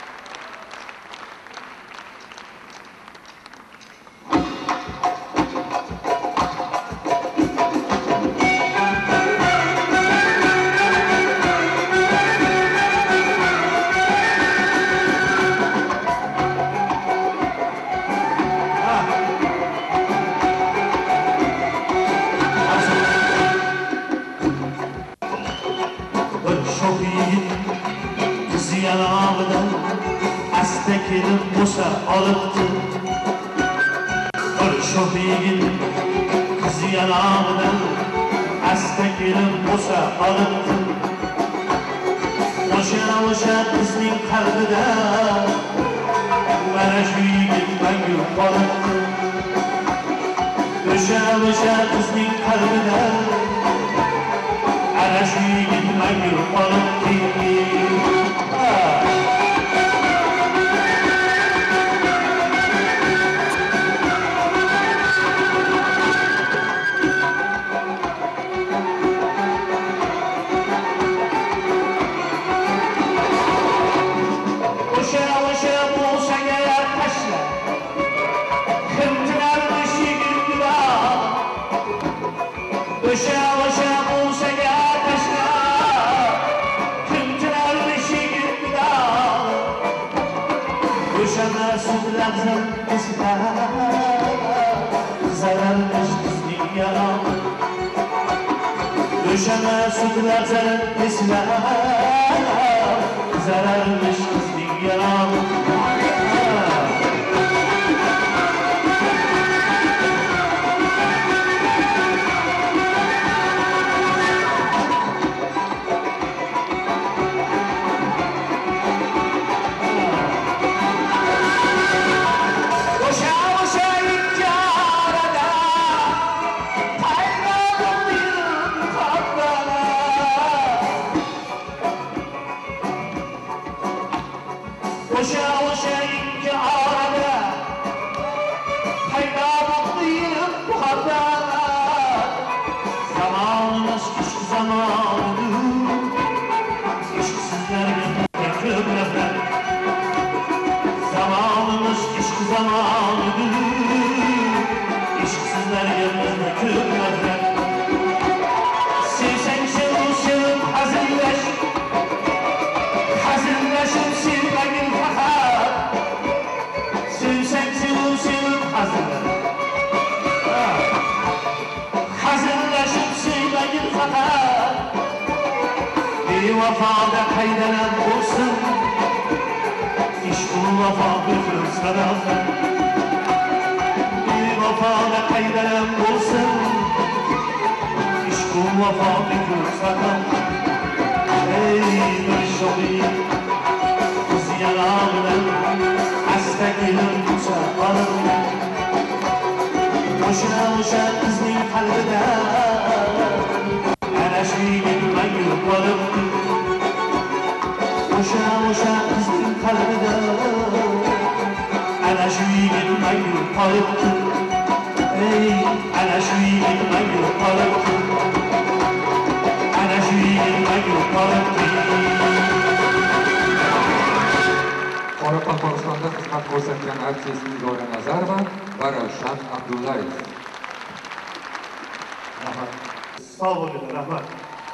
Bir sho'x yigit qizi yanog'idan asta kelib bo'sa olibdi. Bir sho'x yigit qizi yanog'idan asta kelib bo'sa olibdi. O'sha qizning qalbida mana shu yigit mangu qolibdi. O'sha qizning qalbida ana shu yigit mangu qolibdi. O'sha bo'lsaga tashla qimtinarmish yigitlar. O'sha bo'lsaga tashla qimtinarmish yigitlar. O'sha mas'ullardan eslar zararmish bizning yaron. O'sha mas'ullardan eslar zararmish bizning yaron. O'sha ikki orada paydo bo'ldi bu xatar. Zamonimiz ishq zamonidir, ishqsizlarga ko'p nafrat. Zamonimiz ishq zamonidir, ishqsizlarga ko'p nafrat. Sevsang sevib hazillashib sevmagin faqat. Sevsang sevib hazillashib sevmagin faqat. Bevafoda qaydalar bo'lsin, ishq vafo bir sabab. Bevafoda qaydalar bo'lsin, ishq vafo bir sabab. Ey bir sho'x yanog'idan asta kelib bo'sa olibdi. O'sha qizning qalbida ana shu yigit mangu qolibdi. O'sha qizning qalbida ana shu yigit mangu qolibdi. ey ana shu yigit mangu qolibdi ana shu yigit mangu qolibdi Qoraqalpog'istonda xizmat ko'rsatgan artist Nigora Nazarova va Ravshan Abdullayev. Rahmat. Sog' bo'linglar, rahmat.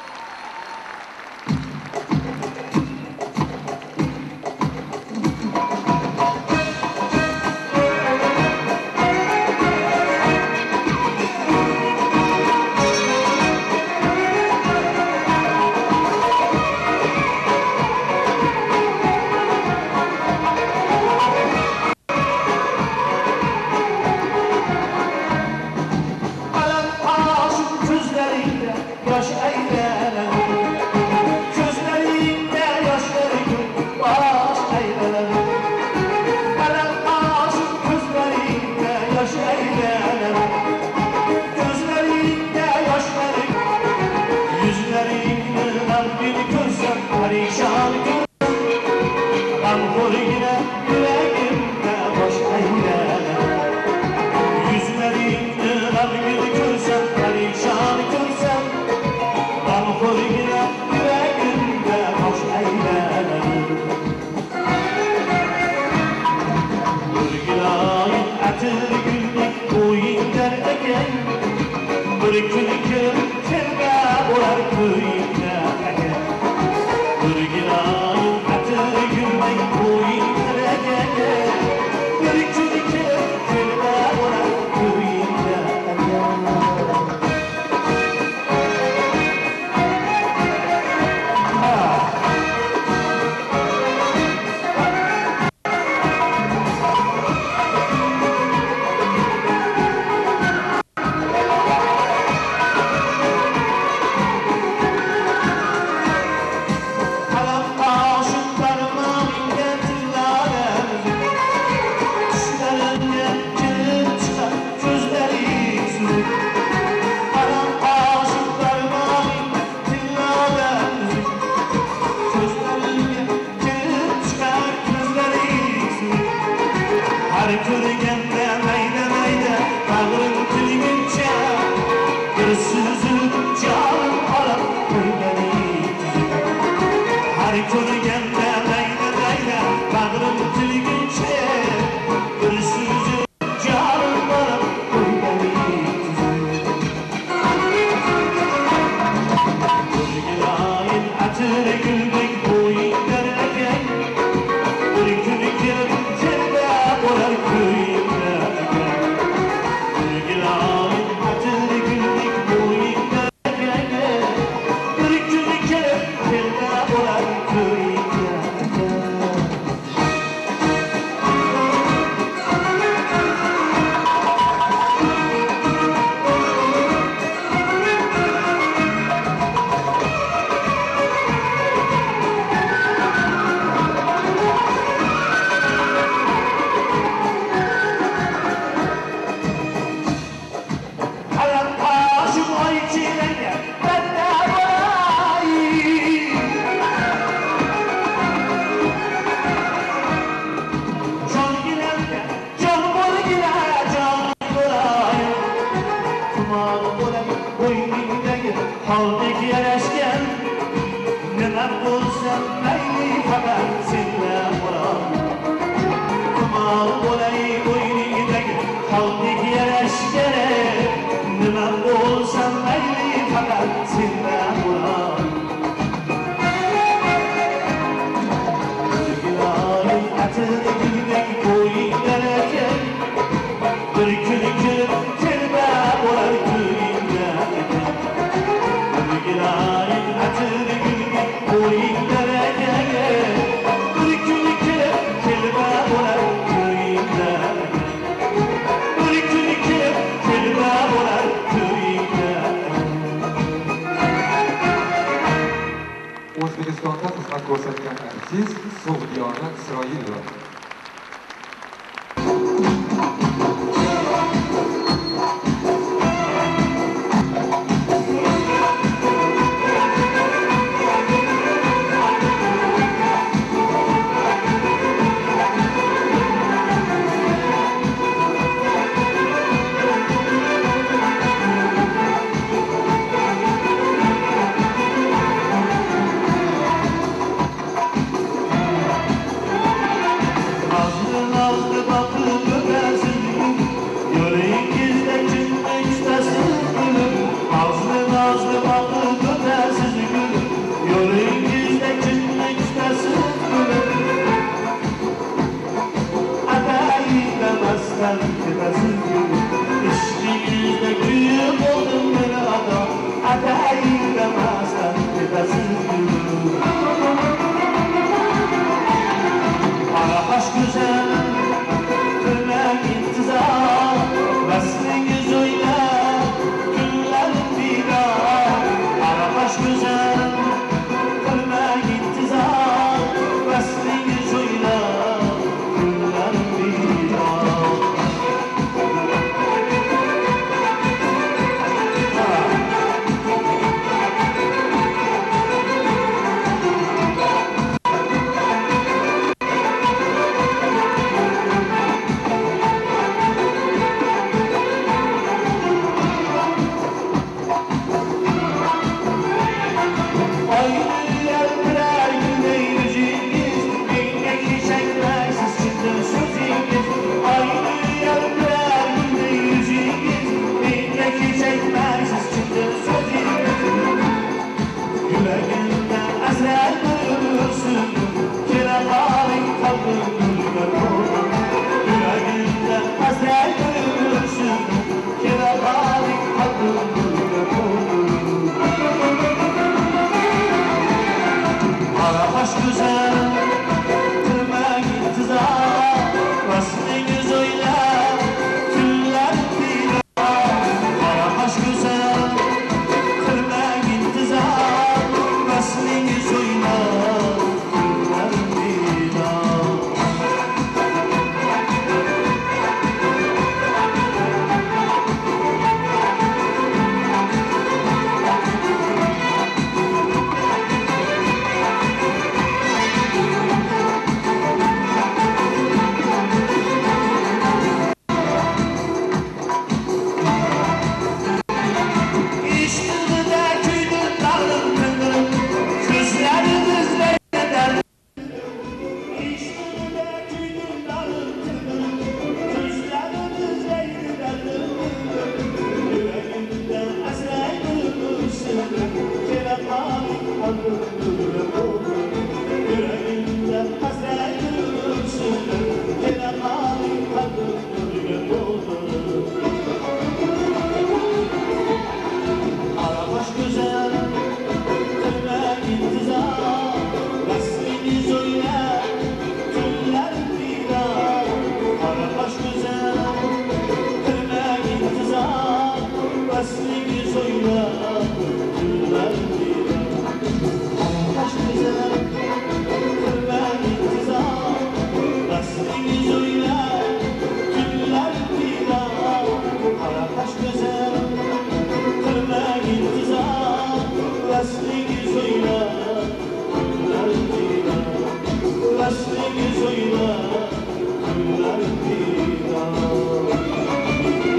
O'zbekistonda xizmat ko'rsatgan artist Sug'diyona Isroilova. İşinizde büyük oldum ben adam, atayım demezsen tepesizdir. Arabaş güzel, kırmak intizar, vasliniz oyna, günlerim bigar. Arabaş güzel, kırmak intizar, vasliniz oyna, günlerim bigar. Arabaş güzel, kırmak intizar, vasliniz oyna, günler bigar. Arabaş güzel, kırmak intizar, vasliniz oyna, günler bigar. Arabaş güzel, kırmak intizar, vasliniz oyna, günler bigar. Arabaş güzel, kırmak intizar, vasliniz oyna, günler bigar. Arabaş güzel, kırmak intizar, vasliniz oyna, günler bigar. Arabaş güzel, kırmak intizar, vasliniz oyna, günler bigar. Vasliniz oyna, günler bigar.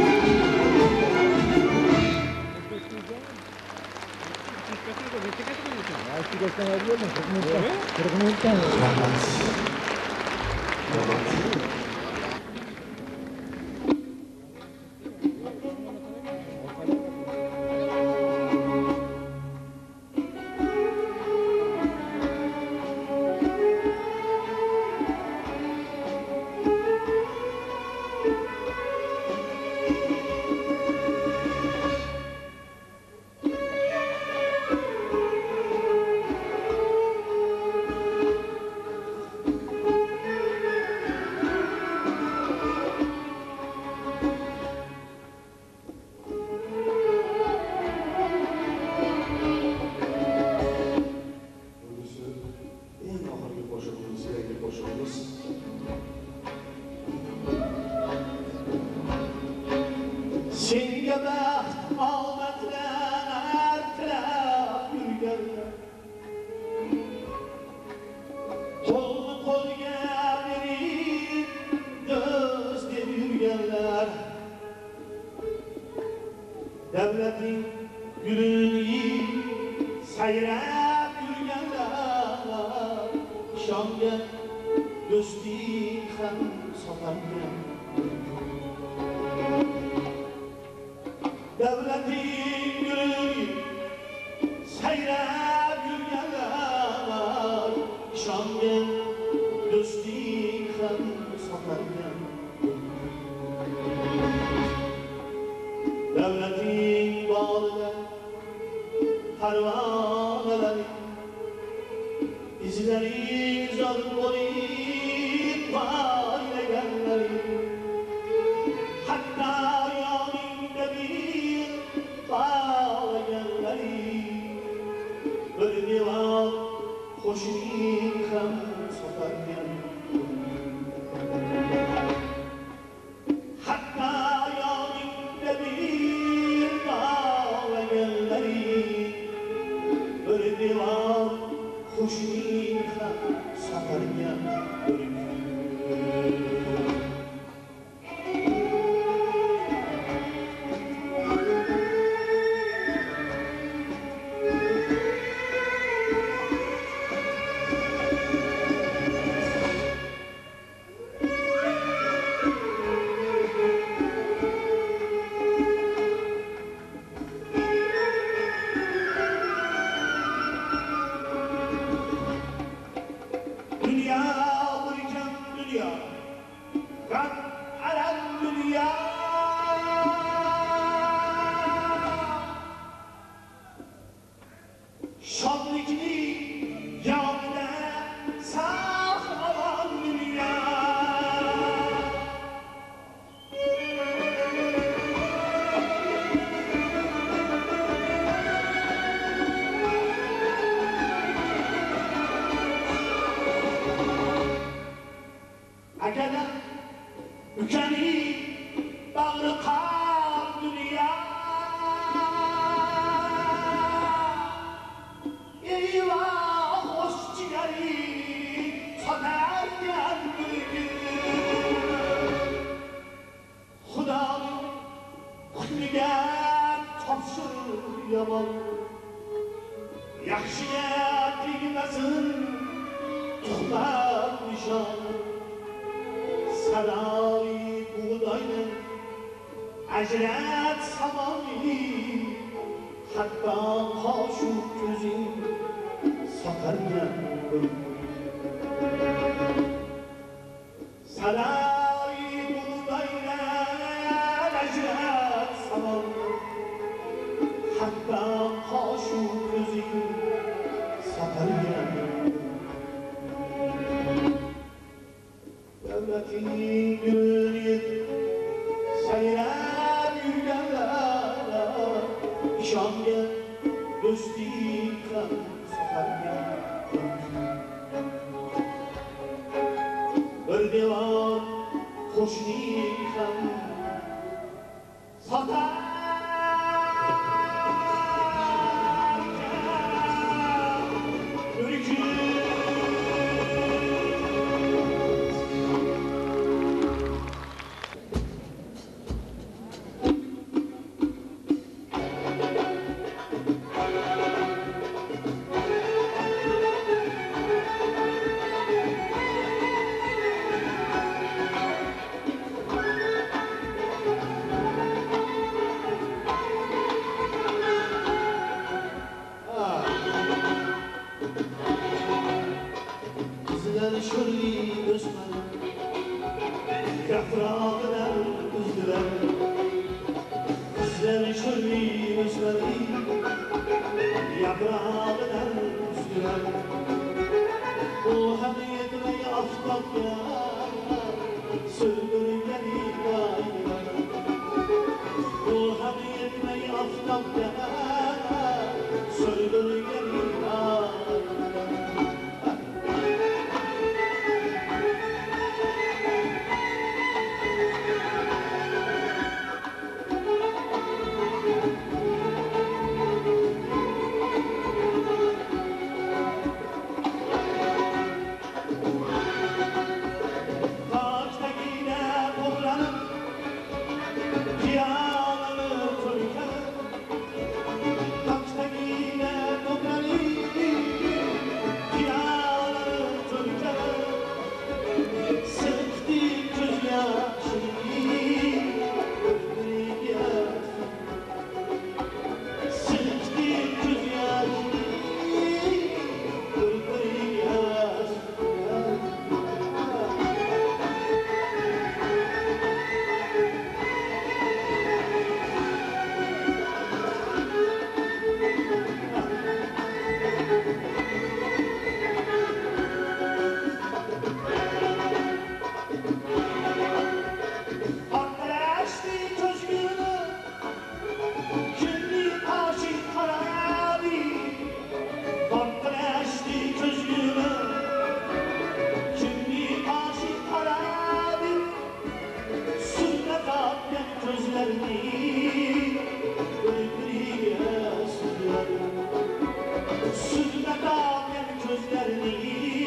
Senga baxt omadlar tilab yurganlar, qo'lni qo'lga berib do'st deb yurganlar, davlating gulini yeyib sayrab yurganlar, ishongan do'sting ham sotilgan. Devletin gülü sayrab yurganlar, ishongan do'sting ham sotilgan. Devletin bağlıda pervaneleri izleri zor olup paylayanları hatta yanında bir bağlayanları bir divan hoşinin hem satarken hatta yanında bir bağlayanları bir divan hoşinin hem satarken Ülkeni bağrı kal dünya eyvah hoş ciğeri satarken bir gün Hudanın kulüge topşur yaman Yaxşıya tegmesin tuhmat nişanı Saray buğdayla ecret samanı hatta haşu gözün satarken Saray buğdayla ecret samanı hatta haşu gözün satarken Devletin gönlü seyrek yürgenler İşange dostikten satarken Bir divan hoşnikten satarken Şöyle düşman yaprağından üzülen Kızlar şöyle düşman yaprağından üzülen Bu hamiyetine aftapya söndürüleri gayret Bu hamiyetine aftapya söndürüleri gayret Taçta giyine sözlerini ömrüye süzler. Süzme kalken gözlerini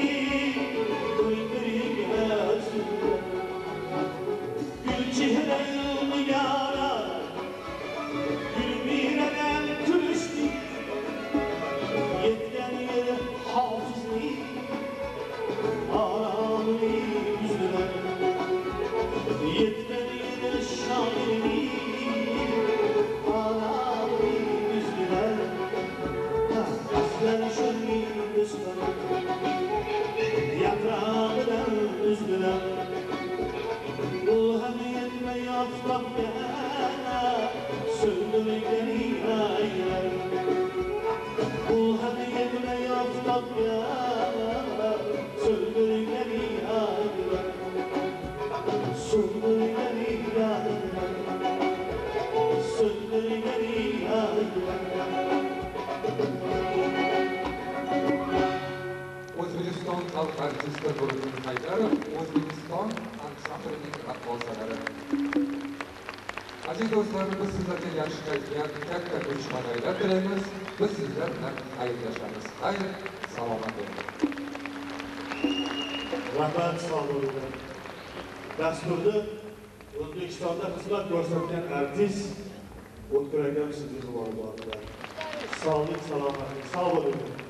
ömrüye süzler. Gül çehreyi yarar, gülmireden kırıştı. Yetken yere hafızlı, aramı yüzüler. Yetken yere şairli, aramı yüzüler. Aslen şönli üstler, yaprağından üzdüler. Bu hem yetme yaftap yana, söndürgeni aylar. Bu hem yetme yaftap yana, söndürgeni aylar. Söndürgeni aylar. Söndürgeni aylar. O'zbekiston xalq artisti Nuriddin Haydarov O'zbekiston ansamblining raqqosalari. Aziz do'stlar, biz sizlarga yaxshi kayfiyat, katta ko'rishmalar tilaymiz. Biz sizlar bilan xayrlashamiz. Xayr, salomat bo'ling. Rahmat, sog' bo'linglar. Dasturda O'zbekistonda xizmat ko'rsatgan artist O'tkir akam Siddiqov bor. Sog'lik, salomatlik, sog' bo'linglar.